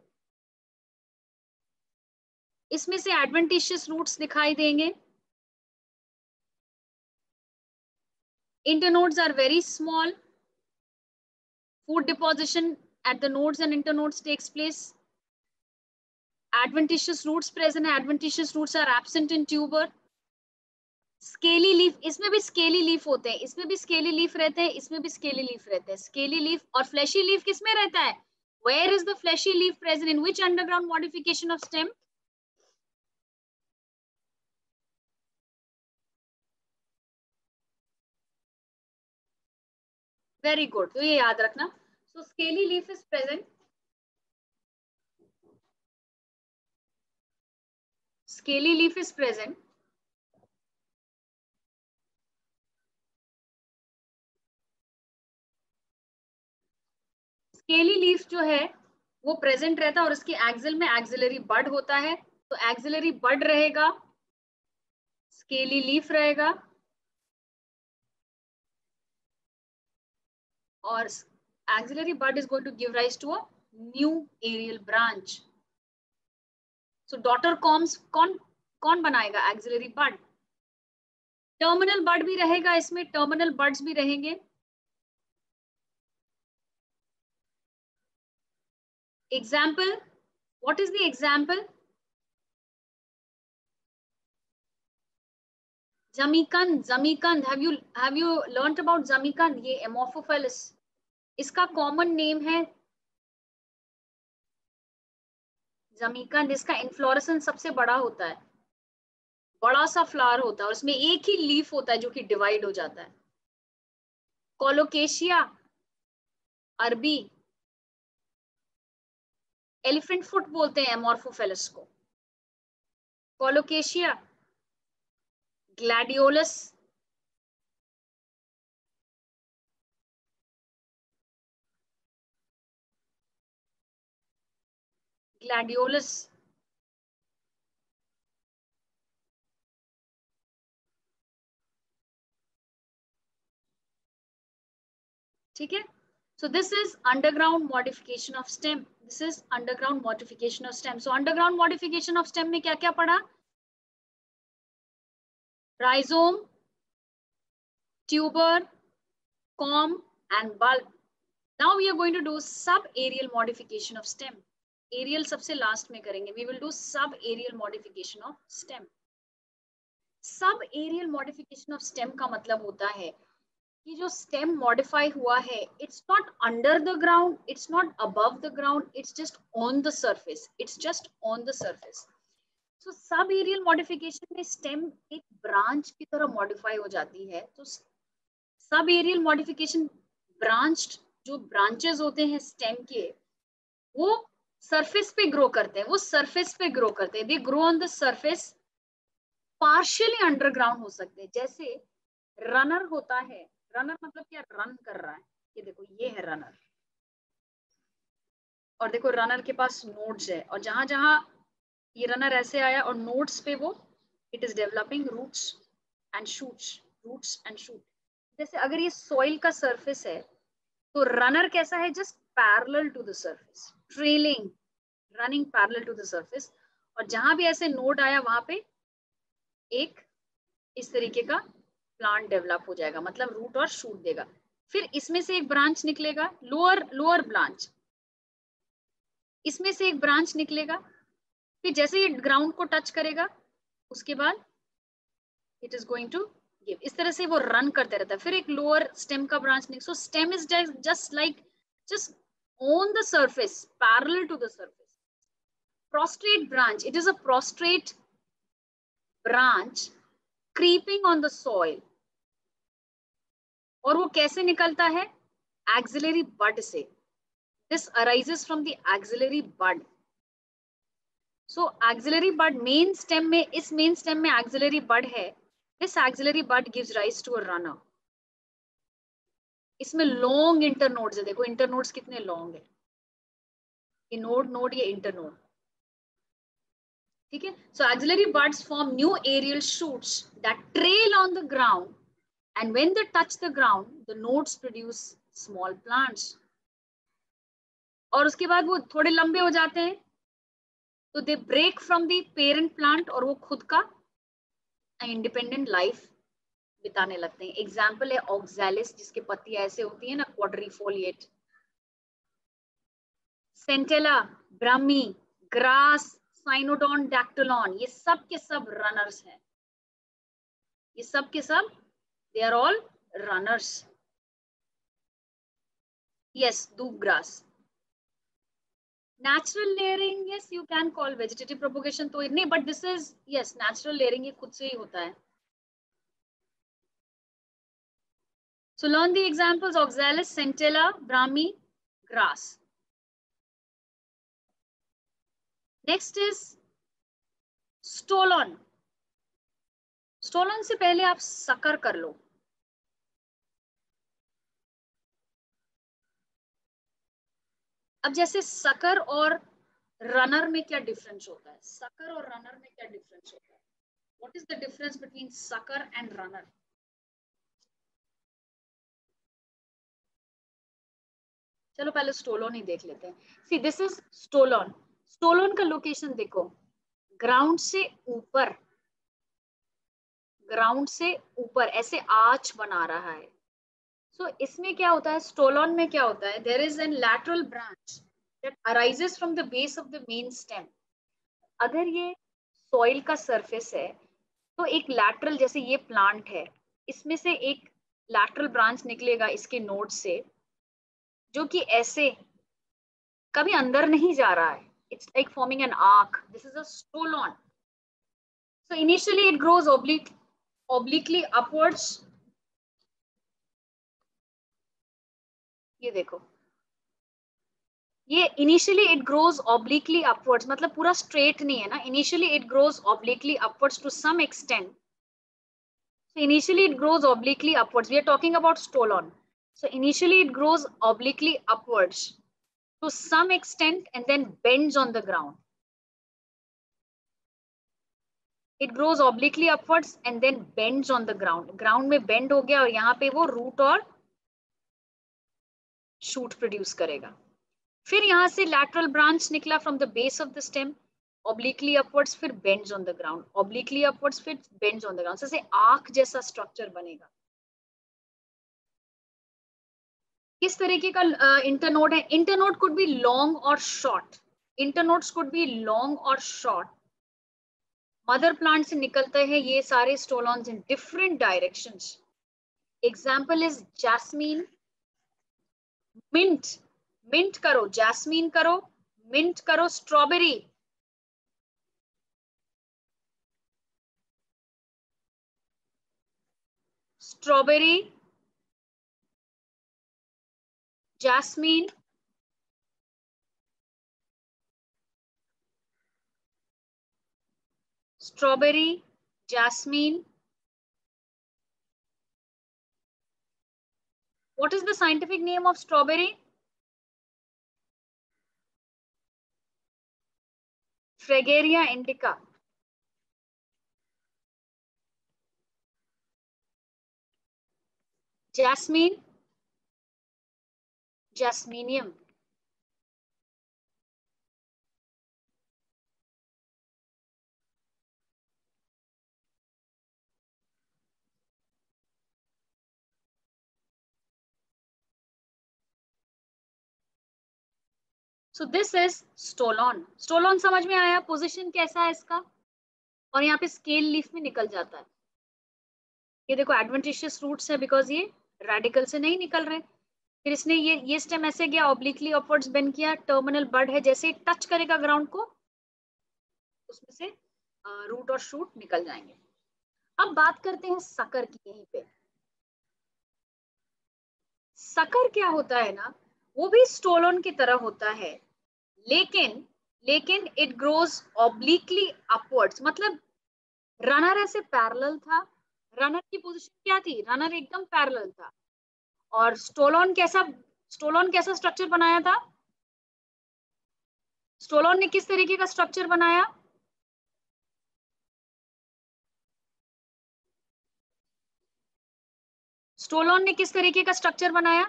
इसमें से adventitious roots दिखाई देंगे। Internodes are very small. Food deposition at the nodes and internodes takes place. Adventitious roots present, adventitious roots are absent in tuber. Scaly leaf, इसमें भी scaly leaf होते हैं, इसमें भी scaly leaf रहते हैं, इसमें भी scaly leaf रहते हैं। Scaly leaf और fleshy leaf किसमें रहता है? Where is the fleshy leaf present? In which underground modification of stem? Very good. तो ये याद रखना. So scaly leaf is present. Scaly leaf is present. Scaly leaf जो है वो प्रेजेंट रहता है, और इसके एक्सिल में एक्सिलरी बड होता है, तो एक्सिलरी बड रहेगा, स्केली लीफ रहेगा, और axillary bud is going to give rise to a new aerial branch. So daughter combs कौन बनाएगा? Axillary bud. टर्मिनल बड भी रहेगा इसमें, टर्मिनल बड्स भी रहेंगे. Example, what is the example? जमीकंद. जमीकंद, हैव यू लर्नड अबाउट जमीकंद? ये एमोर्फोफेलिस, इसका कॉमन नेम है जमीकंद. इसका इन्फ्लोरेसेंस सबसे बड़ा होता है, बड़ा सा फ्लावर होता है और उसमें एक ही लीफ होता है जो कि डिवाइड हो जाता है. कोलोकेशिया अरबी, एलिफेंट फुट बोलते हैं एमोर्फोफेलिस को. कोलोकेशिया, ग्लैडियोलस, ग्लैडियोलस, ठीक है. So this is underground modification of stem. This is underground modification of stem. So underground modification of stem में क्या क्या पढ़ा? Rhizome, tuber, comb and bulb. Now we are going to do sub-aerial modification of stem. Aerial सबसे last में करेंगे. We will do sub-aerial modification of stem. Sub-aerial modification of stem का मतलब होता है कि जो स्टेम मॉडिफाई हुआ है, it's not under the ground, it's not above the ground, it's just on the surface. It's just on the surface. So sub aerial modification में स्टेम एक ब्रांच की तरह मॉडिफाई हो जाती है. तो सब एरियल मॉडिफिकेशन ब्रांच, जो ब्रांचेस होते हैं स्टेम के, वो सरफेस पे ग्रो करते हैं. वो सरफेस पे ग्रो करते हैं. They grow on the surface. Partially underground हो सकते हैं. जैसे रनर होता है. रनर मतलब क्या? रन कर रहा है. ये देखो, ये है रनर. और देखो रनर के पास नोड्स है, और जहां जहां ये रनर ऐसे आया और नोड्स पे वो it is developing roots and shoots. Roots and shoot. जैसे अगर ये सॉइल का सरफेस है तो रनर कैसा है? Just parallel to the surface, trailing, running parallel to the surface. और जहां भी ऐसे नोड आया वहां पे एक इस तरीके का प्लांट डेवलप हो जाएगा, मतलब रूट और शूट देगा. फिर इसमें से एक ब्रांच निकलेगा, लोअर ब्रांच. इसमें से एक ब्रांच निकलेगा. फिर जैसे ये ग्राउंड को टच करेगा उसके बाद it is going to give. इस तरह से वो रन करते रहता है. फिर एक लोअर स्टेम का ब्रांच निकल. So stem is just on the surface, parallel to the surface. prostrate branch, it is a prostrate branch creeping on the soil. और वो कैसे निकलता है? axillary bud से. This arises from the axillary bud. So axillary bud main stem में, इस main stem में axillary bud है. This axillary bud gives rise to a runner. इसमें long internodes है. देखो internodes कितने long है. ये node, ये internode. ठीक है. So axillary buds form new aerial shoots that trail on the ground, and when they touch the ground, the nodes produce small plants. और उसके बाद वो थोड़े लंबे हो जाते हैं तो they break from the parent plant और वो खुद का इंडिपेंडेंट लाइफ बिताने लगते हैं. एग्जाम्पल है ऑक्सैलिस, जिसके पत्ती ऐसे होती है ना, quadrifoliate. Centella, brahmi, grass, Cynodon, dactylon, ये सब के सब रनर्स हैं. ये सब के सब they are all runners. Yes, doob grass. Natural layering, yes, you can call vegetative propagation तो नहीं, but this is yes, natural layering ये खुद से ही होता है. So learn the examples: oxalis, centella, brahmi, grass. Next is stolon. Stolon से पहले आप sucker कर लो. अब जैसे sucker और runner में क्या difference होता है? Sucker और runner में क्या difference होता है? What is the difference between sucker and runner? चलो पहले स्टोलोन ही देख लेते हैं. See this is stolon. Stolon का लोकेशन देखो, ग्राउंड से ऊपर, ग्राउंड से ऊपर ऐसे आर्च बना रहा है. सो इसमें क्या होता है, स्टोलोन में क्या होता है, there is an lateral branch that arises from the base of the main stem. अगर ये सॉइल का सरफेस है तो एक लैटरल, जैसे ये प्लांट है, इसमें से एक लैटरल ब्रांच निकलेगा इसके नोड से, जो कि ऐसे कभी अंदर नहीं जा रहा है. It's like forming an arc. This is a stolon. So initially it grows obliquely upwards. ये देखो, ये initially it grows obliquely upwards, मतलब पूरा स्ट्रेट नहीं है ना. Initially it grows obliquely upwards to some extent. So initially it grows obliquely upwards. We are talking about stolon. So initially it grows obliquely upwards to some extent and then bends on the ground. It grows obliquely upwards and then bends on the ground. Ground में bend हो गया और यहाँ पे वो root और shoot produce करेगा. फिर यहाँ से lateral branch निकला from the base of the stem, obliquely upwards, फिर bends on the ground, obliquely upwards, फिर bends on the ground. जैसे arc जैसा structure बनेगा. किस तरीके का इंटरनोड है? इंटरनोड कुड बी लॉन्ग और short. Internodes could be long और शॉर्ट. मदर प्लांट से निकलते हैं ये सारे stolons in different directions. Example is jasmine, mint. Mint करो, जैस्मीन करो, मिंट करो, strawberry. Strawberry, jasmine, strawberry, jasmine. What is the scientific name of strawberry? Fragaria indica. Jasmine, Jasminium. So this is stolon. Stolon समझ में आया, पोजीशन कैसा है इसका, और यहाँ पे स्केल लीफ में निकल जाता है. ये देखो एडवेंटिशियस रूट्स है बिकॉज ये रेडिकल से नहीं निकल रहे. फिर इसने ये स्टेम ऐसे गया, ऑब्लिकली अपवर्ड्स बेंड किया, टर्मिनल बड है, जैसे ही टच करेगा ग्राउंड को उसमें से रूट और शूट निकल जाएंगे. अब बात करते हैं सकर की. यहीं पे सकर क्या होता है ना, वो भी स्टोलोन की तरह होता है, लेकिन लेकिन इट ग्रोज ऑब्लिकली अपवर्ड्स. मतलब रनर ऐसे पैरेलल था. रनर की पोजीशन क्या थी, रनर एकदम पैरेलल था. और स्टोलोन कैसा स्ट्रक्चर बनाया था, स्टोलोन ने किस तरीके का स्ट्रक्चर बनाया, स्टोलोन ने किस तरीके का स्ट्रक्चर बनाया,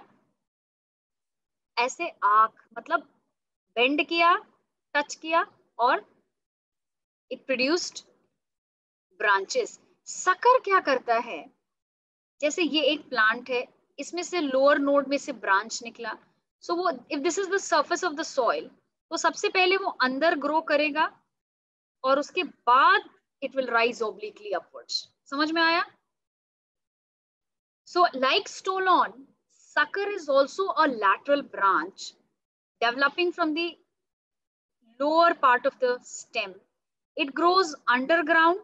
ऐसे आर्क, मतलब बेंड किया, टच किया और इट प्रोड्यूस्ड ब्रांचेस. सकर क्या करता है, जैसे ये एक प्लांट है, इसमें से लोअर नोड में से ब्रांच निकला. सो वो if this is the surface of the soil, तो सबसे पहले वो अंदर ग्रो करेगा और उसके बाद it will rise obliquely upwards. समझ में आया? So like stolon, sucker is also a lateral branch developing from the lower part of the stem. It grows underground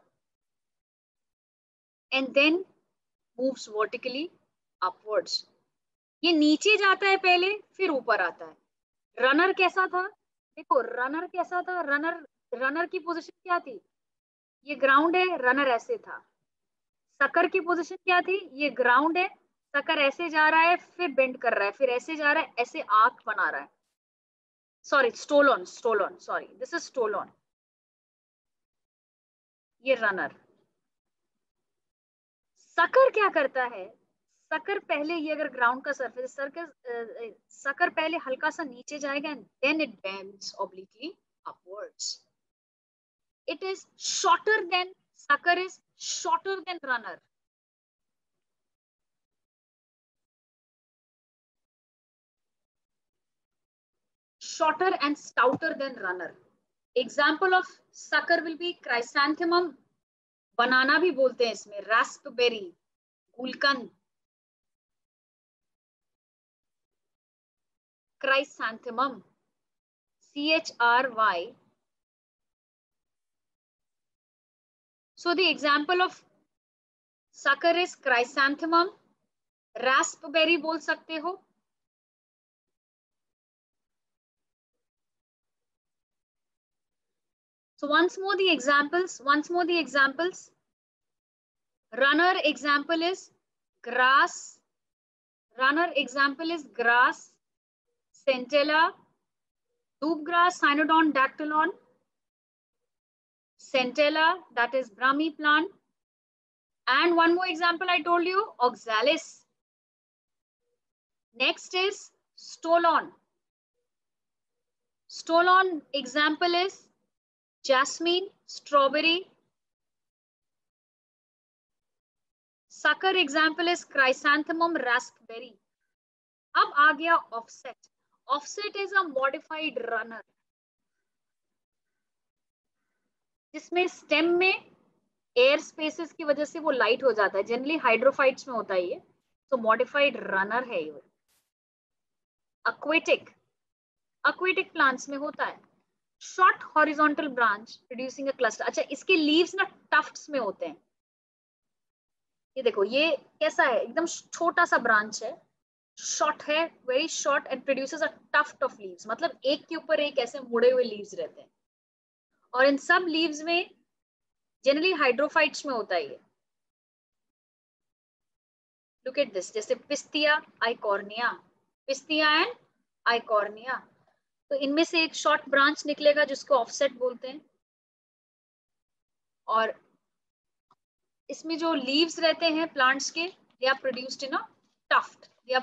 and then moves vertically upwards. ये नीचे जाता है पहले, फिर ऊपर आता है. रनर कैसा था, देखो रनर कैसा था, रनर की पोजीशन क्या थी, ये ग्राउंड है, रनर ऐसे था. सकर की पोजीशन क्या थी, ये ग्राउंड है, सकर ऐसे जा रहा है, फिर बेंड कर रहा है, फिर ऐसे जा रहा है, ऐसे आर्क बना रहा है. Sorry, stolon, sorry, this is stolon. ये रनर. सकर क्या करता है, सकर पहले, ये अगर ग्राउंड का सरफेस, सकर पहले हल्का सा नीचे जाएगा and then it bends obliquely upwards. It is shorter than, sucker is shorter than runner. Shorter and stouter than runner. Example of sucker will be chrysanthemum, banana भी बोलते हैं इसमें, raspberry, gulkand. Chrysanthemum, CHRY. So the example of sucker is chrysanthemum, raspberry बोल सकते हो. So once more the examples. Runner example is grass. Centella, doobgrass, Cynodon dactylon. Centella, that is Brahmi plant. And one more example I told you, oxalis. Next is stolon. Stolon example is jasmine, strawberry. Sucker example is chrysanthemum, raspberry. अब आ गया offset. Offset is a modified runner, जिसमें स्टेम में एयर स्पेसेस की वजह से वो लाइट हो जाता है. जनरली हाइड्रोफाइट्स में होता है ये. तो मॉडिफाइड रनर है ये. aquatic प्लांट्स में होता है. Short horizontal branch producing a cluster. अच्छा, इसके लीव्स ना टफ्ट्स में होते हैं. ये देखो, ये कैसा है, एकदम छोटा सा ब्रांच है, शॉर्ट है, very short, and produces a tuft of leaves. मतलब एक के ऊपर एक ऐसे मुड़े हुए लीव्स रहते हैं. और इन सब लीव्स में जनरली हाइड्रोफाइट्स में होता है ये. लुक एट दिस, जैसे Pistia, Eichhornia, Pistia and Eichhornia. तो इनमें से एक शॉर्ट ब्रांच निकलेगा जिसको ऑफसेट बोलते हैं. और इसमें जो लीव्स रहते हैं प्लांट्स के, they are produced in a tuft.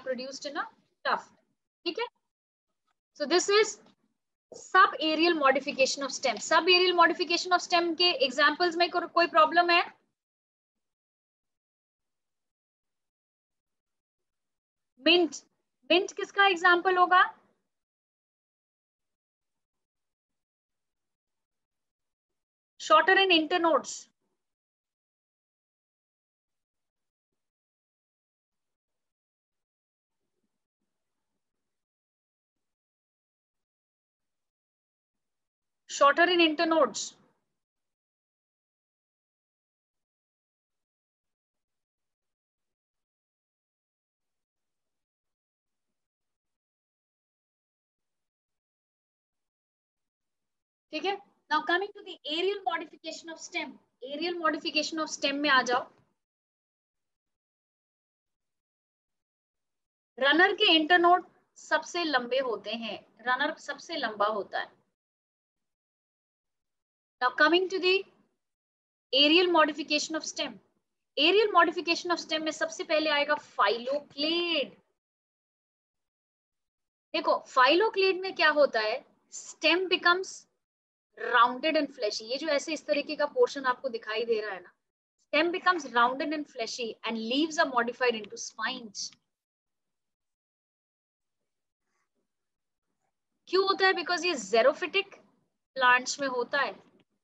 ठीक है. So this is sub aerial modification of stem. सब एरियल मॉडिफिकेशन ऑफ स्टेम के एग्जांपल्स में कोई प्रॉब्लम है? मिंट किसका एग्जांपल होगा? Shorter in internodes. Shorter in internodes. ठीक है. Now coming to the aerial modification of stem. Aerial modification of stem में आ जाओ. रनर के इंटरनोड सबसे लंबे होते हैं. रनर सबसे लंबा होता है. Now coming to the aerial modification of stem. Aerial modification of stem में सबसे पहले आएगा फाइलोक्लेड. देखो, फाइलोक्लेड में क्या होता है, stem becomes rounded and fleshy. ये जो ऐसे इस तरीके का पोर्शन आपको दिखाई दे रहा है ना, stem becomes rounded and fleshy and leaves are modified into spines. क्यों होता है? बिकॉज ये जेरोफिटिक प्लांट्स में होता है.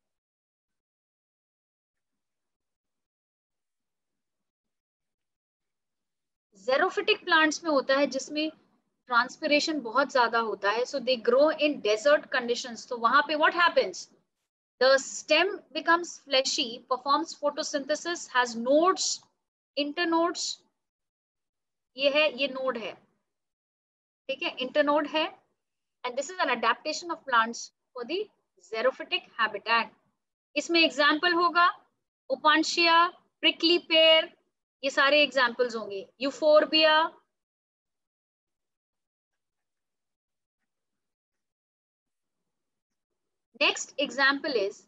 जेरोफिटिक प्लांट्स में होता है जिसमें ट्रांसपिरेशन बहुत ज्यादा होता है. So they grow in desert conditions. तो वहां पे what happens, the stem becomes fleshy, performs photosynthesis, has nodes, internodes. ये है, ये नोड है. ठीक है, इंटरनोड है. And this is an adaptation of plants for the xerophytic habitat. इसमें एग्जाम्पल होगा ओपानशिया, प्रिकली पेयर, ये सारे एग्जाम्पल्स होंगे. Euphorbia, next example is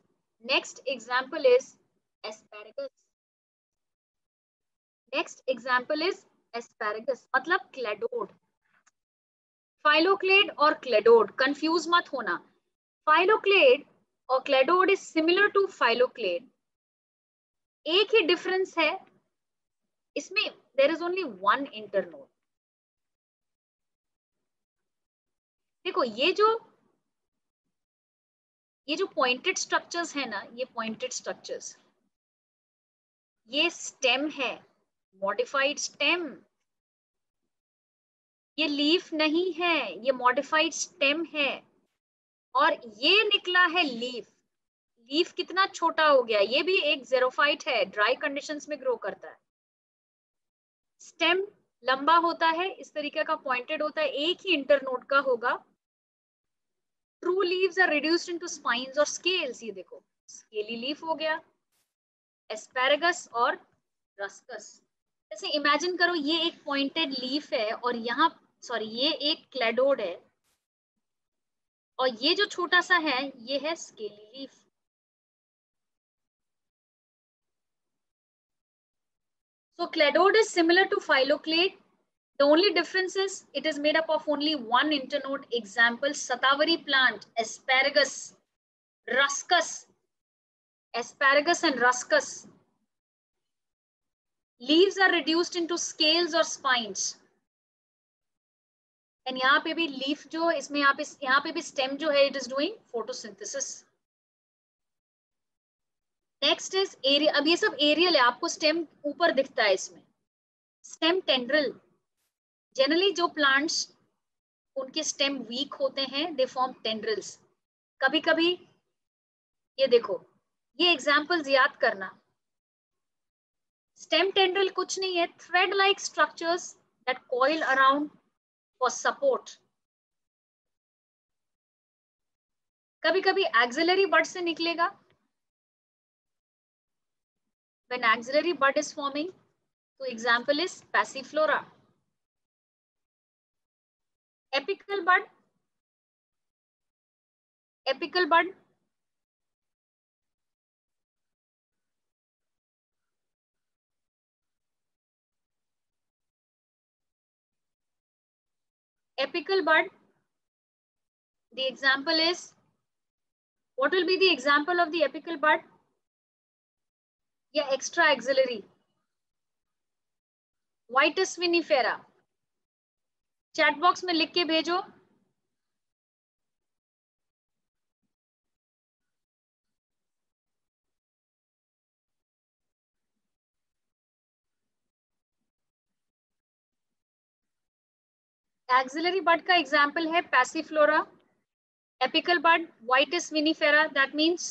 asparagus. Next example is asparagus मतलब क्लेडोड। फाइलोक्लेड और क्लेडोड कंफ्यूज मत होना। फाइलोक्लेड और cladode is similar to phylloclade. एक ही डिफरेंस है इसमें, there is only one internode. देखो ये जो पॉइंटेड स्ट्रक्चर्स है ना, ये पॉइंटेड स्ट्रक्चर्स, ये स्टेम है, मॉडिफाइड स्टेम। ये लीफ नहीं है, ये मॉडिफाइड स्टेम है। और ये निकला है लीफ। लीफ कितना छोटा हो गया, ये भी एक जेरोफाइट है, ड्राई कंडीशंस में ग्रो करता है। स्टेम लंबा होता है, इस तरीके का पॉइंटेड होता है, एक ही इंटरनोड का होगा। True leaves are reduced into spines और स्केल्स। ये देखो स्केली लीफ हो गया, एस्पैरेगस और रस्कस। जैसे इमेजिन करो ये एक पॉइंटेड लीफ है और यहाँ, सॉरी, ये एक क्लेडोड है और ये जो छोटा सा है ये है scaly leaf. So cladode is similar to phylloclade. The only difference is it is made up of only one internode. Example, Satavari plant, asparagus, ruscus, asparagus and ruscus. Leaves are reduced into scales or spines. And यहाँ पे भी leaf जो इसमें यहाँ पे भी stem जो है it is doing photosynthesis. Next is area. अब ये सब aerial है, आपको stem ऊपर दिखता है इसमें. Stem tendril. Generally जो plants उनके स्टेम वीक होते हैं, दे फॉर्म टेंड्रिल्स. कभी कभी ये देखो, ये एग्जांपल्स याद करना. स्टेम टेंड्रिल कुछ नहीं है, thread like structures that coil around for support. कभी कभी एक्सिलरी बड से निकलेगा. When axillary bud is forming, तो example is Passiflora. Apical bud, apical bud, apical bud, the example is, what will be the example of the apical bud? या extra axillary, Vitis vinifera. Chat box में लिख के भेजो. एक्सिलरी बड का एग्जाम्पल है Passiflora. Apical bud Vitis vinifera, that means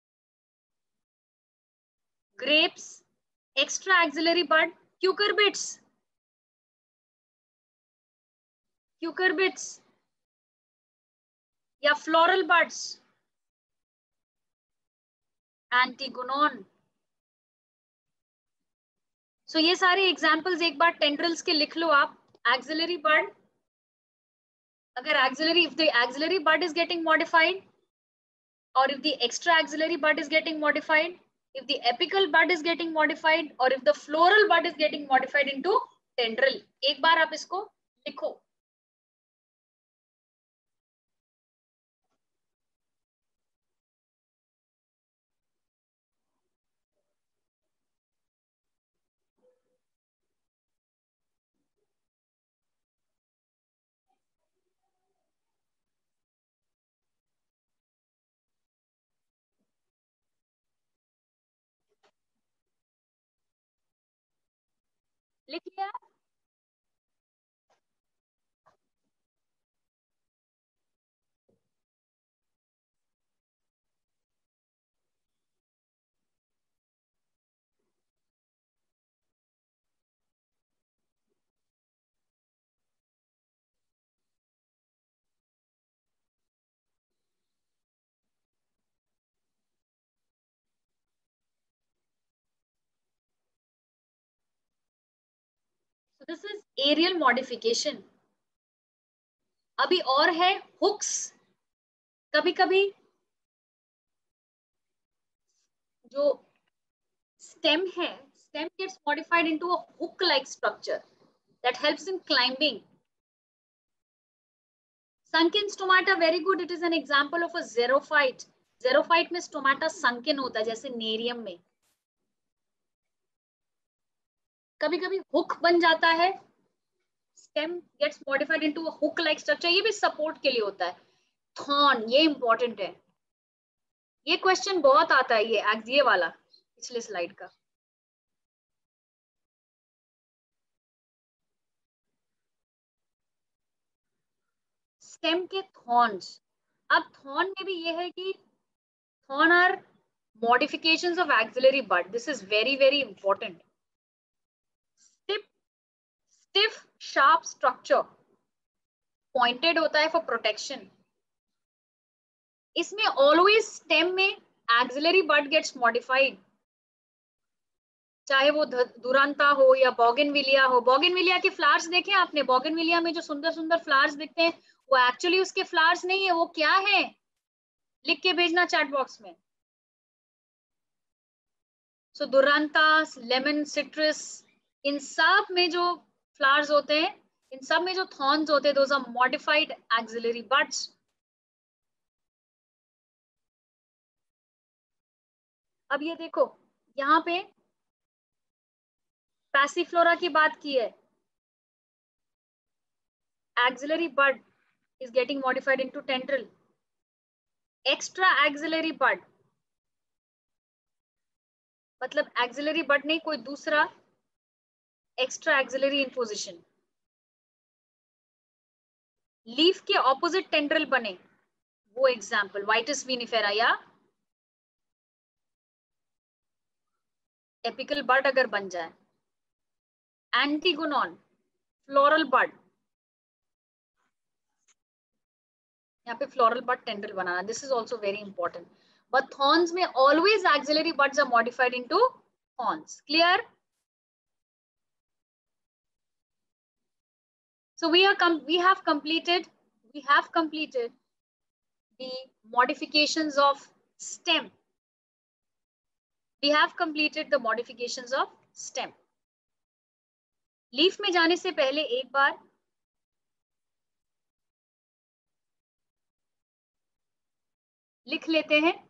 grapes. Extra axillary bud cucurbits, cucurbits या फ्लोरल बड्स, एंटीगोनॉन. सो ये सारे एग्जाम्पल्स एक बार टेंड्रिल्स के लिख लो आप. एक्सिलरी बड, अगर axillary, if the axillary bud is getting modified, or if the extra axillary bud is getting modified, if the apical bud is getting modified, or if the floral bud is getting modified into tendril. एक बार आप इसको लिखो. लिख लिया? So this is aerial modification. अभी और है hooks. कभी कभी जो stem है, stem gets modified into a hook like structure. that helps in climbing. Sunken stomata, very good. It is an example of a xerophyte. Xerophyte में stomata sunken होता है, जैसे नेरियम में. कभी कभी हुक बन जाता है, stem gets modified into a hook like structure. ये भी सपोर्ट के लिए होता है. थॉर्न, ये इंपॉर्टेंट है. ये क्वेश्चन बहुत आता है, ये वाला पिछले स्लाइड का. स्टेम के थॉर्न्स. अब थॉर्न में भी ये है कि thorn are modifications of axillary bud. This is very very important. Stiff sharp structure pointed होता है फॉर प्रोटेक्शन. इसमें ऑलवेज स्टेम में एक्सिलरी बड गेट्स मॉडिफाइड, चाहे वो दुरांता हो या बॉगनविलिया हो. बॉगनविलिया के फ्लावर्स देखे आपने? बॉगनविलिया में जो सुंदर सुंदर फ्लावर्स दिखते हैं वो एक्चुअली उसके फ्लावर्स नहीं है. वो क्या है, लिख के भेजना चैट बॉक्स में. सो दुरांता, लेमन, सिट्रस, इन सब में जो फ्लावर्स होते हैं, इन सब में जो थॉर्न्स होते हैं, those are modified axillary buds. अब ये देखो, यहाँ पे पैसिफ्लोरा की बात की है. Axillary bud is getting modified into tendril. Extra axillary bud मतलब axillary bud नहीं, कोई दूसरा extra axillary in position. Leaf के ऑपोजिट टेंड्रल बने, वो एग्जाम्पल वाइटिस विनिफेरा या एपिकल बड अगर बन जाए. एंटीगोनॉन, फ्लोरल बड, यहाँ पे फ्लोरल बड टेंड्रल बनाना. This is also very important. But thorns में always axillary buds are modified into thorns. Clear? So we have completed the modifications of stem. We have completed the modifications of stem. Leaf में जाने से पहले एक बार लिख लेते हैं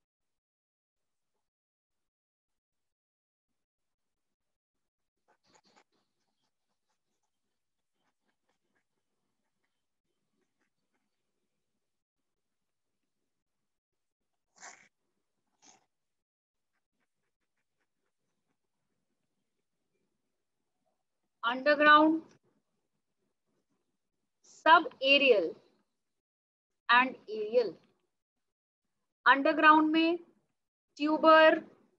अंडरग्राउंड, सब एरियल एंड एरियल. अंडरग्राउंड में ट्यूबर,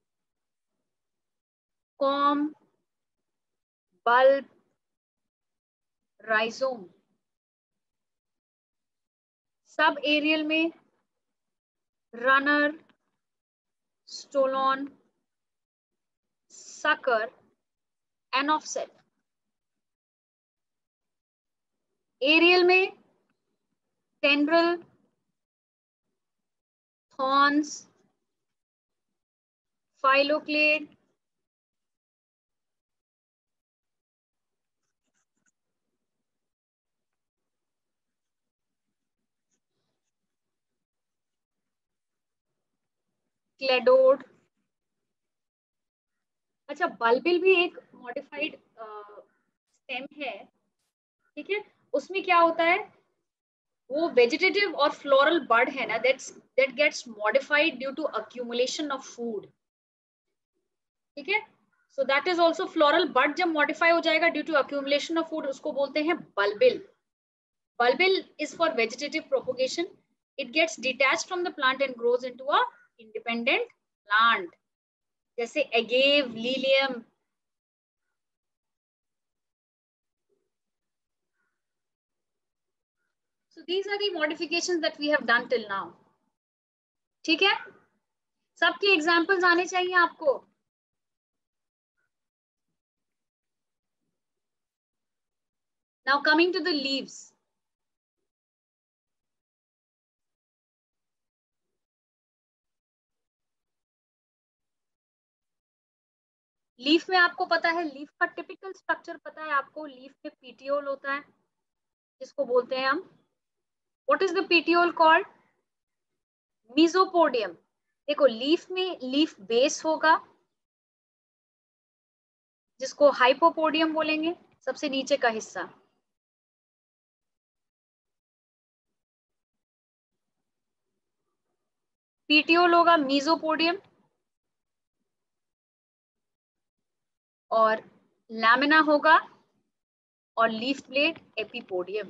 कॉम, बल्ब, राइजोम. सब एरियल में runner, stolon, sucker and offset. Aerial में टेंड्रल, थॉर्न्स, फाइलोक्लेड, क्लेडोड. अच्छा, बल्बिल भी एक मॉडिफाइड स्टेम है, ठीक है. उसमें क्या होता है, वो वेजिटेटिव और फ्लोरल बड है ना, that gets modified due to accumulation of food. ठीक है. So that is also floral bud जब modify हो जाएगा due to accumulation of food, उसको बोलते हैं bulbil. Bulbil is for vegetative propagation. It gets detached from the plant and grows into a independent plant. जैसे agave, lilium. So these are the modifications that we have done till now. ठीक है, सबके एग्जाम्पल्स आने चाहिए आपको. Now coming to the leaves. Leaf में आपको पता है, लीफ का टिपिकल स्ट्रक्चर पता है आपको, लीफ में पीटियोल होता है जिसको बोलते हैं हम, what is the petiole called? Mesopodium. देखो लीफ में लीफ बेस होगा जिसको हाइपोपोडियम बोलेंगे, सबसे नीचे का हिस्सा। पीटियोल होगा मीजोपोडियम और लैमिना होगा और लीफ ब्लेड एपिपोडियम।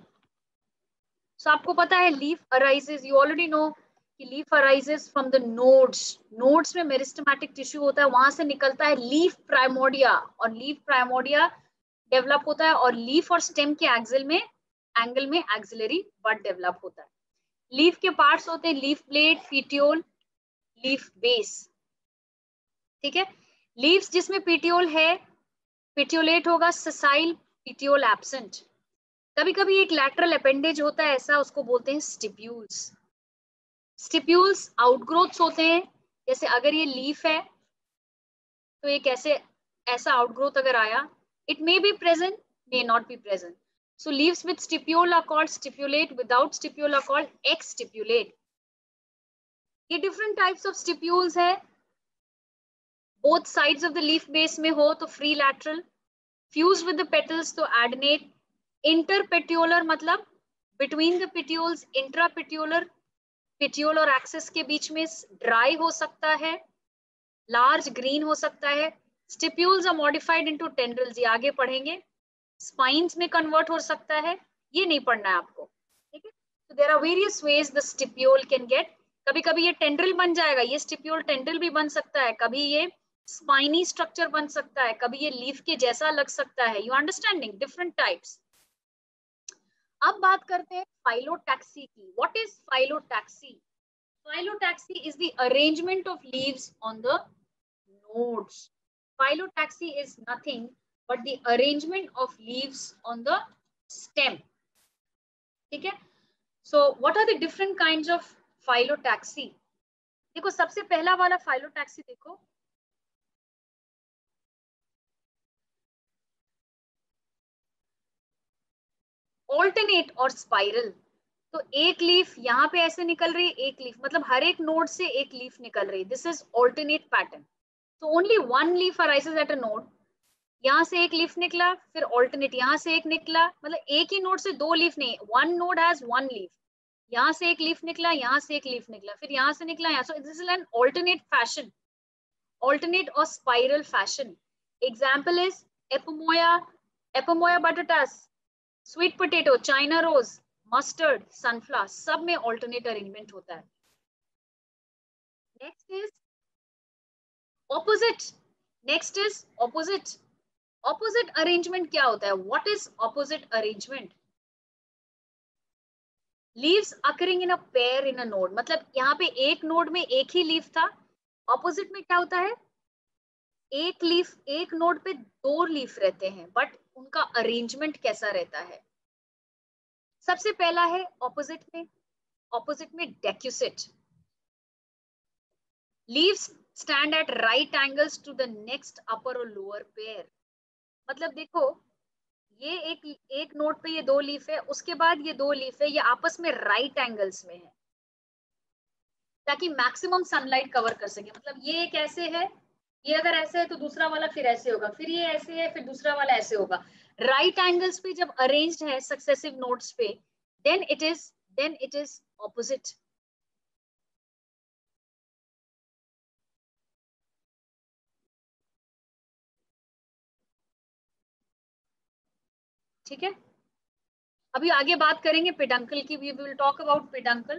सो आपको पता है leaf arises, you already know कि leaf arises from the nodes. Nodes में मेरिस्टेमेटिक टिश्यू होता है, वहां से निकलता है लीफ प्राइमोडिया, और लीफ प्राइमोडिया डेवलप होता है और लीफ और स्टेम के एंगल में एक्सिलरी बड डेवलप होता है। लीफ के पार्ट्स होते हैं leaf blade, petiole, leaf base. ठीक है, लीव्स जिसमें पीटियोल है, पिट्यूलेट होगा, ससाइल, पीटियोल एब्सेंट। कभी कभी एक लैटरल अपेंडेज होता है ऐसा, उसको बोलते हैं स्टिप्यूल्स। स्टिप्यूल्स आउटग्रोथ्स होते हैं, जैसे अगर ये लीफ है तो एक ऐसा आउटग्रोथ अगर आया, it may be present, may not be present. So leaves with stipule are called stipulate, without stipule are called exstipulate. ये different types of stipules है, both sides of the leaf base में हो तो free lateral, fused with the petals तो adnate, interpetiolar मतलब between the petioles, intrapetiolar, petiole और axis के बीच में dry हो सकता है, large green हो सकता है। stipules are modified into tendrils, ये आगे पढ़ेंगे। स्पाइन्स में कन्वर्ट हो सकता है, ये नहीं पढ़ना है आपको, ठीक है। तो there are various ways the stipule can get, कभी कभी ये टेंड्रिल बन जाएगा, ये स्टिप्यूल टेंड्रिल भी बन सकता है, कभी ये स्पाइनी स्ट्रक्चर बन सकता है, कभी ये लीफ के जैसा लग सकता है। You understanding different types. अब बात करते हैं फाइलोटैक्सी की। What is phyllotaxy? Phyllotaxy is the arrangement of leaves on the nodes. Phyllotaxy is nothing but the arrangement of leaves on the stem. ठीक है, so what are the different kinds of phyllotaxy? देखो सबसे पहला वाला फाइलोटैक्सी देखो, ऑल्टरनेट और स्पाइरल। तो एक लीफ यहाँ पे ऐसे निकल रही है, एक लीफ मतलब हर एक नोड से एक लीफ निकल रही है, दिस इज ऑल्टरनेट पैटर्न। तो only one leaf arises at a node, यहाँ से एक लीफ निकला, फिर ऑल्टरनेट यहाँ से एक निकला, मतलब एक ही नोड से दो लीफ नहीं, one node has one leaf, यहाँ से एक लीफ निकला, यहाँ से एक लीफ निकला, फिर यहाँ से निकला यहाँ। So this is an alternate fashion, alternate और spiral fashion. Example is Ipomoea, Ipomoea batatas, sweet potato, China rose, mustard, sunflower, सब में ऑल्टरनेट अरेंजमेंट होता है। Next is opposite, next is opposite. Opposite arrangement क्या होता है? What is opposite arrangement? Leaves occurring in a pair in a node, मतलब यहाँ पे एक नोड में एक ही लीफ था, ऑपोजिट में क्या होता है, एक लीफ, एक नोड पे दो लीफ रहते हैं, बट उनका अरेंजमेंट कैसा रहता है? सबसे पहला है ऑपोजिट में decussate, leaves stand at right angles to the next upper और लोअर पेयर। मतलब देखो ये एक नोड पे ये दो लीफ है, उसके बाद ये दो लीफ है, ये आपस में राइट एंगल्स में है ताकि मैक्सिमम सनलाइट कवर कर सके। मतलब ये एक ऐसे है, ये अगर ऐसे है तो दूसरा वाला फिर ऐसे होगा, फिर ये ऐसे है, फिर दूसरा वाला ऐसे होगा। राइट एंगल्स पे जब अरेंज्ड है सक्सेसिव नोड्स पे, देन इट इज ऑपोजिट। ठीक है, अभी आगे बात करेंगे पेडंकल की, we will talk about peduncle.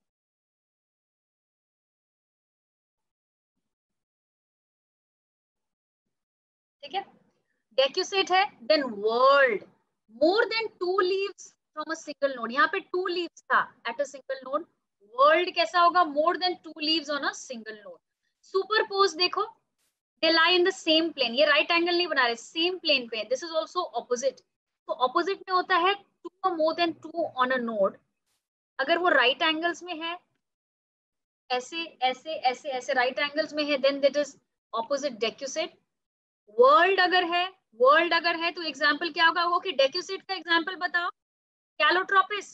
ठीक है, डेक्यूसेट है, then whorl, more than two leaves from a single node, यहाँ पे टू लीव्स था at a single node, whorl कैसा होगा, more than two leaves on a single node. Superpose देखो, they lie in the same plane, ये राइट एंगल नहीं बना रहे, सेम प्लेन पे, दिस इज ऑल्सो ऑपोजिट। तो ऑपोजिट में होता है टू और more than two on a node, अगर वो राइट एंगल्स में है, ऐसे ऐसे ऐसे ऐसे राइट एंगल्स में है, then that is opposite decussate. Whorl अगर है तो एग्जाम्पल क्या होगा? वो कि डेक्यूसिट का एग्जाम्पल बताओ। कैलोट्रोपिस।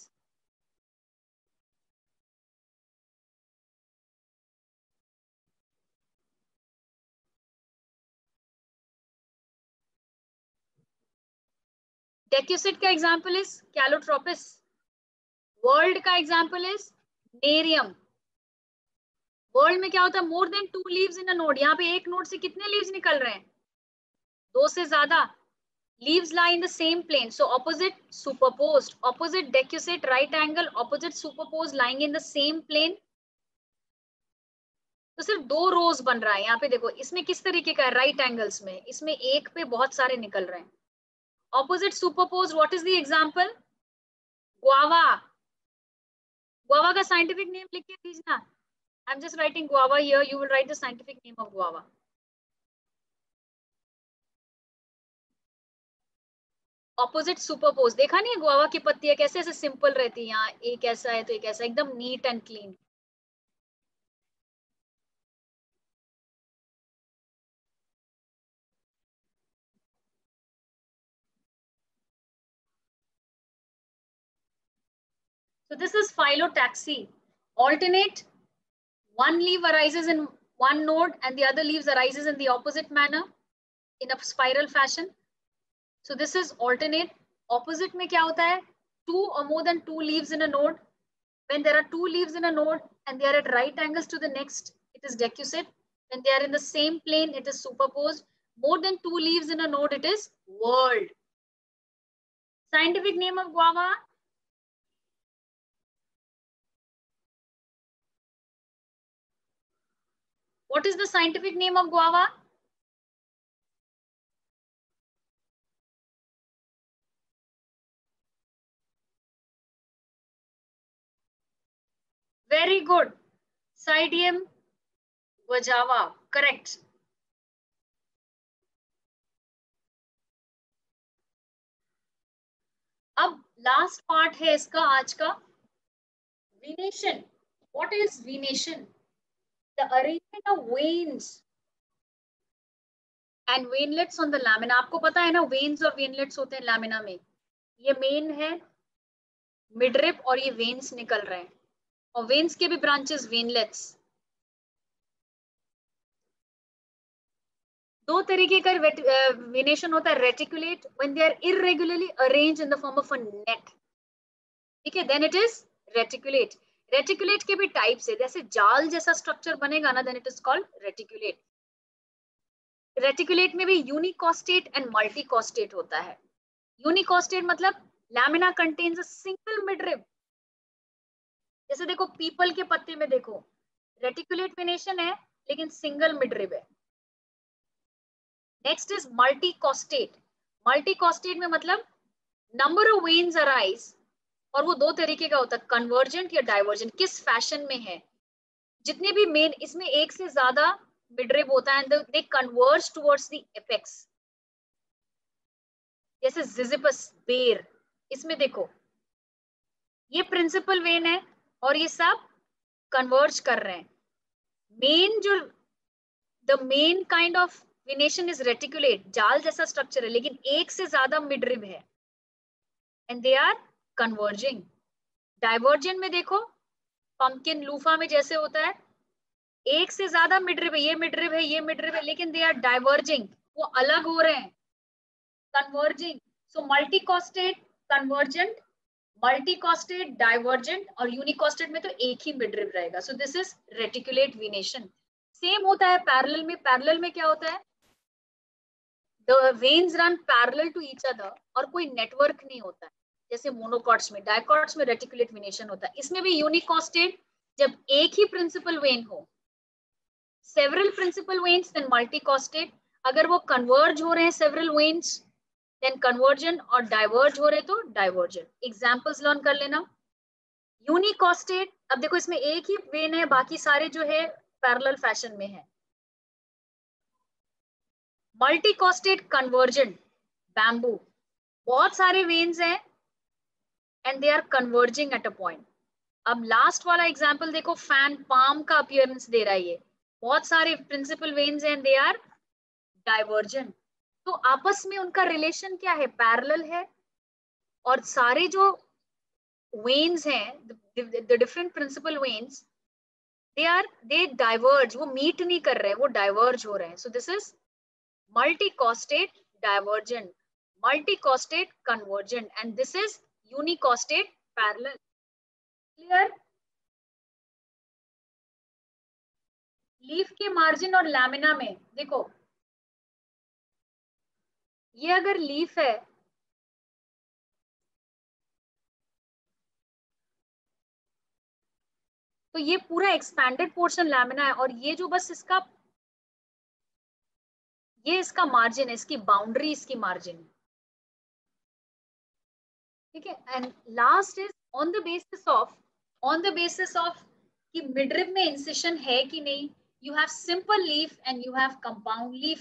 डेक्यूसिट का एग्जाम्पल इज कैलोट्रोपिस। वर्ल्ड का एग्जाम्पल इज नेरियम। वर्ल्ड में क्या होता है? More than 2 leaves in a node. यहाँ पे एक नोड से कितने लीव्स निकल रहे हैं? 2 से ज्यादा। Leaves lie in the same plane, so opposite superposed, opposite decussate right angle, opposite superposed lying in the same plane. तो सिर्फ 2 रोज बन रहा है। यहाँ पे देखो इसमें किस तरीके का है? राइट एंगल्स में। इसमें एक पे बहुत सारे निकल रहे हैं। Opposite superpose, what is the example? Guava. Guava का साइंटिफिक नेम लिख के दीजिए ना। I am just writing guava here, you will write the scientific name of guava. Opposite superpose, देखा नहीं है गुआवा की पत्तियां कैसे ऐसे सिंपल रहती है? यहाँ एक ऐसा है तो एक ऐसा, एकदम neat and clean. So this is phyllotaxy. Alternate, one leaf arises in one node and the other leaves arises in the opposite manner in a spiral fashion. So this is alternate. Opposite में क्या होता है? 2 or more than 2 leaves in a node. When there are 2 leaves in a node and they are at right angles to the next, it is decussate. When they are in the same plane, it is superposed. More than 2 leaves in a node, it is whorled. Scientific name of guava? What is the scientific name of guava? Very good. Psidium guajava. Correct. अब लास्ट पार्ट है इसका आज का, venation. What is venation? The arrangement of veins and veinlets on the lamina. आपको पता है ना वेन्स और वेनलेट्स होते हैं लैमिना में। ये मेन है मिडरिप और ये वेन्स निकल रहे हैं, और वेन्स के भी ब्रांचेस वेनलेट्स। 2 तरीके का वेनेशन होता है। Reticulate, when they are irregularly arranged in the form of a net, ठीक है, then it is reticulate. Reticulate के भी टाइप्स है, जैसे जाल जैसा स्ट्रक्चर बनेगा ना, then it is called reticulate. Reticulate में भी यूनिकोस्टेट एंड मल्टीकोस्टेट होता है। यूनिकोस्टेट मतलब lamina contains a single midrib. जैसे देखो पीपल के पत्ते में देखो रेटिकुलेट वेनेशन है लेकिन सिंगल मिडरिब है। Next is multicostate. मल्टीकोस्टेट में मतलब नंबर ऑफ वेन्स अराइज, और वो 2 तरीके का होता है, कन्वर्जेंट या डाइवर्जेंट। किस फैशन में है? जितने भी मेन, इसमें एक से ज्यादा मिडरिब होता है and they converge towards the apex. जैसे जिजिपस बेर, इसमें देखो ये प्रिंसिपल वेन है और ये सब कन्वर्ज कर रहे हैं। मेन जो the main kind of venation is reticulate, जाल जैसा स्ट्रक्चर है लेकिन एक से ज्यादा मिडरिब है and they are converging. Divergent में देखो पंपकिन लूफा में जैसे होता है, एक से ज्यादा मिडरिब है, ये मिडरिब है, ये मिडरिब है, लेकिन दे आर डाइवर्जिंग, वो अलग हो रहे हैं, converging. So multicostate, convergent, multicostate, divergent, और यूनिकोस्टेट में तो एक ही मिडरिब रहेगा। So this is reticulate venation. Same होता है पैरेलल में। पैरेलल में क्या होता है? The veins run parallel to each other और कोई नेटवर्क नहीं होता है, जैसे मोनोकॉट्स में। डाइकॉट्स में रेटिकुलेट वेनेशन होता है। इसमें भी यूनिकोस्टेट, जब एक ही प्रिंसिपल वेन हो, several principal veins, then multicostate. अगर वो कन्वर्ज हो रहे हैं सेवरल वेन्स, देन कन्वर्जन, और डाइवर्ज हो रहे तो डाइवर्जन। एग्जांपल्स लर्न कर लेना। यूनिकोस्टेट, अब देखो इसमें एक ही वेन है, बाकी सारे जो है पैरेलल फैशन में है। मल्टीकोस्टेट कन्वर्जेंट, बैम्बू, बहुत सारे वेन्स हैं and they are converging at a point. अब लास्ट वाला एग्जांपल देखो, फैन पाम का अपीयरेंस दे रहा है। ये बहुत सारे प्रिंसिपल वेन्स हैं, दे आर डाइवर्जेंट। तो आपस में उनका रिलेशन क्या है, पैरेलल है, और सारे जो वेन्स हैं, the different principal veins, they diverge, वो मीट नहीं कर रहे, वो डाइवर्ज हो रहे हैं. So this is multi-costate divergent, multi-costate convergent, and this is unicostate parallel. Clear? Leaf के मार्जिन और लैमिना में देखो, ये अगर लीफ है तो ये पूरा एक्सपैंडेड पोर्शन लैमिना है, और ये जो बस इसका, ये इसका मार्जिन है, इसकी बाउंड्री, इसकी मार्जिन. ठीक है. And last is on the basis of कि मिडरिब में इंसिशन है कि नहीं. You have simple leaf and you have compound leaf.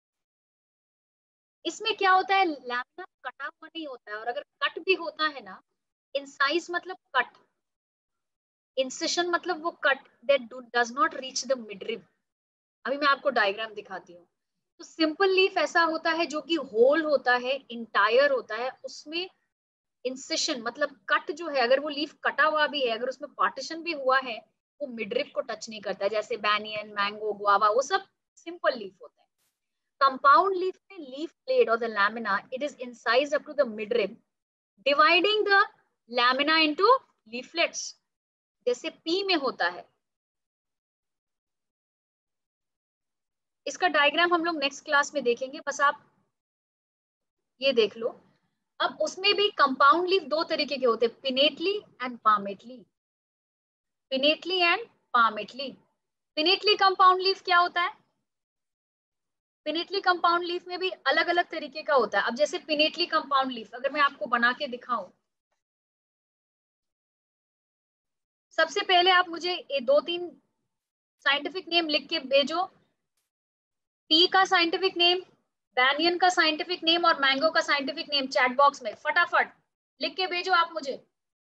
इसमें क्या होता है, लैमिना कटा हुआ नहीं होता है, और अगर कट भी होता है ना, इंसाइज मतलब कट, इंसिशन मतलब वो cut that does not reach the midrib. अभी मैं आपको डायग्राम दिखाती हूँ. तो सिंपल लीफ ऐसा होता है जो कि होल होता है, इंटायर होता है, उसमें इंसिशन मतलब कट जो है, अगर वो लीफ कटा हुआ भी है, अगर उसमें पार्टीशन भी हुआ है, वो मिडरिब को टच नहीं करता है. जैसे बैनियन, मैंगो, गुआवा, वो सब सिंपल लीफ होते हैं. कंपाउंड लीफ में लीफ प्लेट और the lamina, it is incised up to the midrib, dividing the lamina into leaflets, जैसे पी में होता है. इसका डायग्राम हम लोग नेक्स्ट क्लास में देखेंगे, बस आप ये देख लो. अब उसमें भी कंपाउंड लीफ दो तरीके के होते हैं, pinnately and palmately. Pinnately and palmately. Pinnately compound leaf क्या होता है, पिनेटली कंपाउंड लीफ में भी अलग अलग तरीके का होता है. अब जैसे पिनेटली कंपाउंड लीफ अगर मैं आपको बना के दिखाऊं, सबसे पहले आप मुझे ये 2-3 साइंटिफिक नेम लिख के भेजो. पी का साइंटिफिक नेम, बैनियन का साइंटिफिक नेम और मैंगो का साइंटिफिक नेम चैट बॉक्स में फटाफट लिख के भेजो आप मुझे.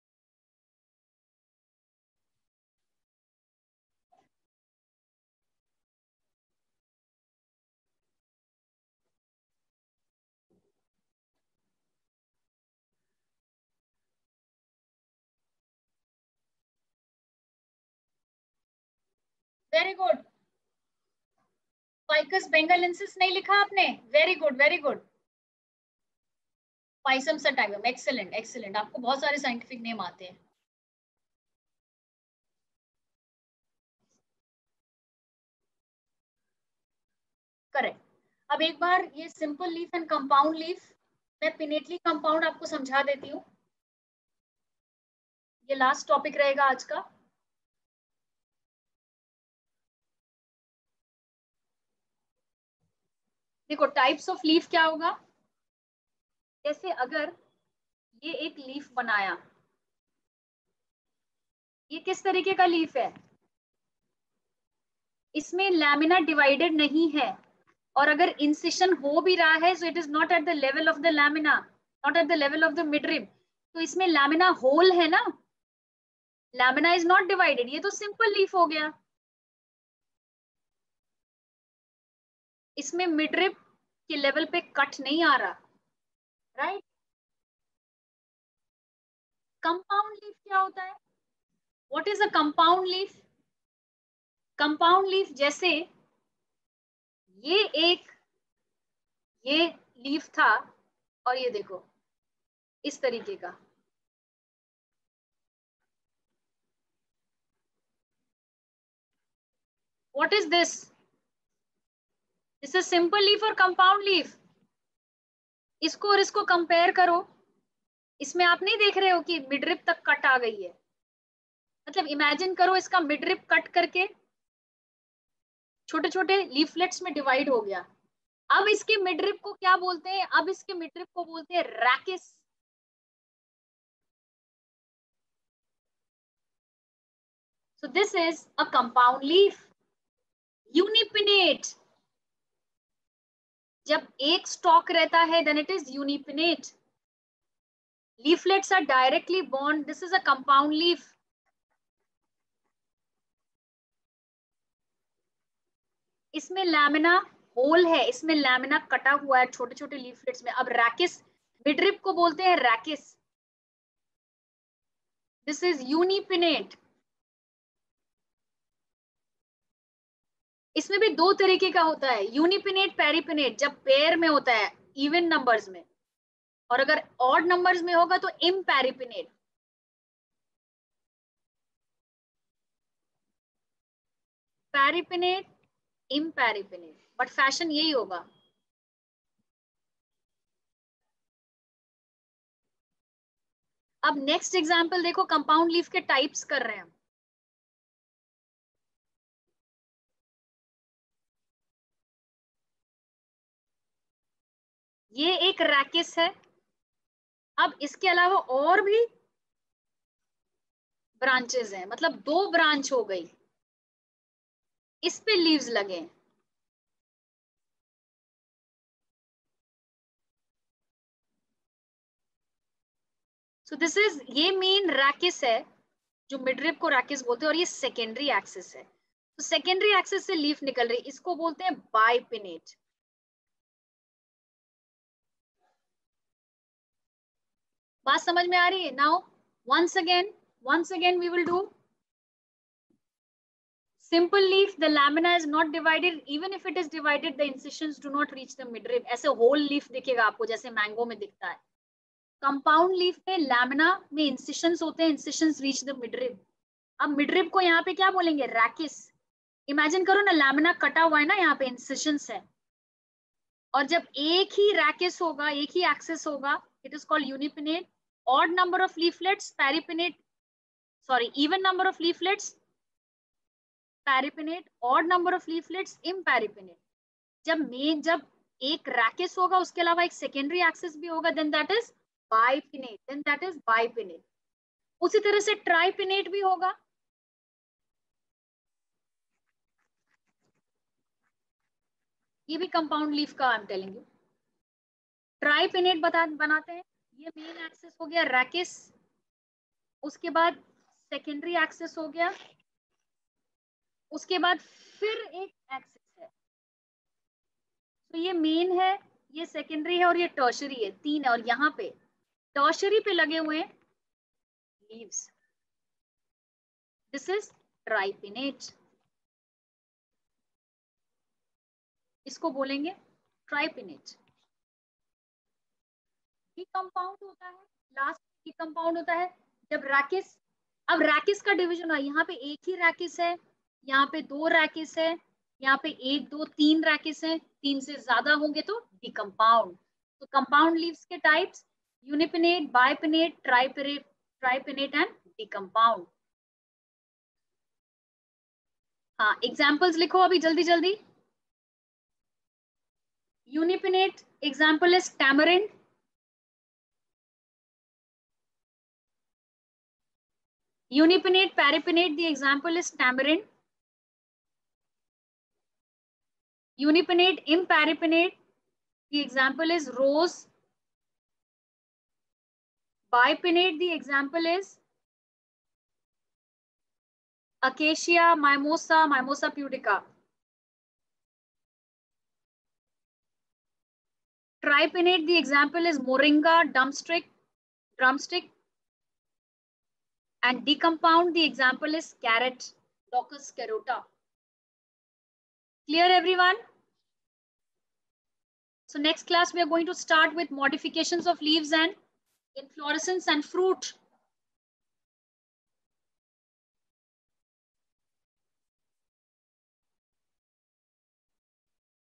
Very good. फाइकस बेंगालेंसिस नहीं लिखा आपने, very good very good. Pisum sativum, excellent excellent. आपको बहुत सारे साइंटिफिक नेम आते हैं. करेक्ट. अब एक बार ये simple leaf and compound leaf, मैं पिनेटली कंपाउंड आपको समझा देती हूँ. ये लास्ट टॉपिक रहेगा आज का. देखो टाइप्स ऑफ लीफ क्या होगा, जैसे अगर ये एक लीफ बनाया, ये किस तरीके का लीफ है, इसमें लैमिना डिवाइडेड नहीं है, और अगर इंसिशन हो भी रहा है, so it is not at the level of the lamina, not at the level of the midrib. तो इसमें लैमिना होल है ना, लैमिना इज नॉट डिवाइडेड, ये तो सिंपल लीफ हो गया. इसमें मिडरिब के लेवल पे कट नहीं आ रहा, राइट. कंपाउंड लीफ क्या होता है, what is a compound leaf. Compound leaf जैसे ये एक, ये लीफ था, और ये देखो इस तरीके का, what is this, this is simple leaf और कंपाउंड लीफ. इसको और इसको कंपेयर करो, इसमें आप नहीं देख रहे हो कि मिडरिब तक कट आ गई है, मतलब इमेजिन करो इसका मिडरिब कट करके छोटे छोटे लीफलेट्स में डिवाइड हो गया. अब इसके मिडरिब को क्या बोलते हैं, अब इसके मिडरिब को बोलते हैं rachis. So this is a compound leaf. Unipinnate, जब एक स्टॉक रहता है then it is unipinnate. leaflets are directly bound, this is a compound leaf. इसमें लैमिना होल है, इसमें लैमिना कटा हुआ है छोटे छोटे लीफलेट्स में। अब रैकिस, मिडरिप को बोलते हैं रैकिस। This is यूनिपिनेट। इसमें भी दो तरीके का होता है, यूनिपिनेट पेरिपिनेट, जब पेयर में होता है इवन नंबर्स में, और अगर ऑड नंबर्स में होगा तो इम्पेरिपिनेट। पेरिपिनेट, इम्पेरिपिनेट, बट फैशन यही होगा। अब नेक्स्ट एग्जांपल देखो, कंपाउंड लीफ के टाइप्स कर रहे हैं हम। ये एक रैकिस है। अब इसके अलावा और भी ब्रांचेस हैं, मतलब दो ब्रांच हो गई, इस पे लीव्स लगे। सो दिस इज, ये मेन रैकिस है जो मिडरिप को रैकिस बोलते हैं, और ये सेकेंडरी एक्सिस है। तो सेकेंडरी एक्सिस से लीफ निकल रही, इसको बोलते हैं बाइपिनेट। बात समझ में आ रही है? Now once again we will do simple leaf. The lamina is not divided, even if it is divided the incisions do not reach the midrib. ऐसे whole leaf दिखेगा आपको जैसे मैंगो में दिखता है। कंपाउंड लीफ में लैमिना में इंसिशंस होते हैं, इंसिशंस रीच द मिडरिब। अब मिडरिब को यहाँ पे क्या बोलेंगे? रैकिस। इमेजिन करो ना, लैमिना कटा हुआ है ना, यहाँ पे इंसिशंस है, और जब एक ही रैकिस होगा, एक ही एक्सिस होगा, it is called unipinnate. Odd number of leaflets paripinnate, sorry even number of leaflets paripinnate, odd number of leaflets imparipinnate. जब एक रैकिस होगा, उसके अलावा एक सेकेंडरी एक्सिस भी होगा, देन दैट इज बाइपिनेट। उसी तरह से ट्राइपिनेट भी होगा। ये भी कंपाउंड लीफ का I am telling you. Tripinnate बनाते हैं। ये मेन एक्सिस हो गया रैकिस, उसके बाद सेकेंडरी एक्सिस हो गया, उसके बाद फिर एक एक्सिस है। तो ये मेन है, ये सेकेंडरी है, और ये टर्शरी है, तीन है। और यहाँ पे टर्शरी पे लगे हुए हैं लीव्स। दिस इज ट्राइपिनेट, इसको बोलेंगे ट्राइपिनेट। कंपाउंड होता है, लास्ट कंपाउंड होता है जब रैकिस, अब रैकिस का डिवीजन है, यहाँ पे एक ही रैकिस है, यहाँ पे दो रैकिस है, यहाँ पे एक दो तीन रैकिस है, तीन से ज्यादा होंगे तो डिकम्पाउंड। तो कंपाउंड लीव्स के types unipinnate, bipinnate, tripinnate and decompound. हाँ, एग्जांपल्स लिखो अभी जल्दी जल्दी। Unipinnate example is tamarind. Unipinate, paripinate, the example is tamarind. Unipinate, imparipinate, the example is rose. Bipinate, the example is acacia, mimosa pudica. Tripinate, the example is moringa, drumstick. And decompound, the example is carrot, Locust carota. Clear, everyone? So next class, we are going to start with modifications of leaves and inflorescence and fruit.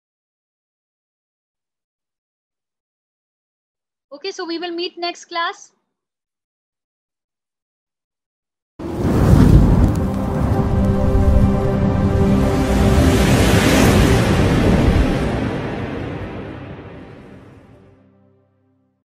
Okay, so we will meet next class.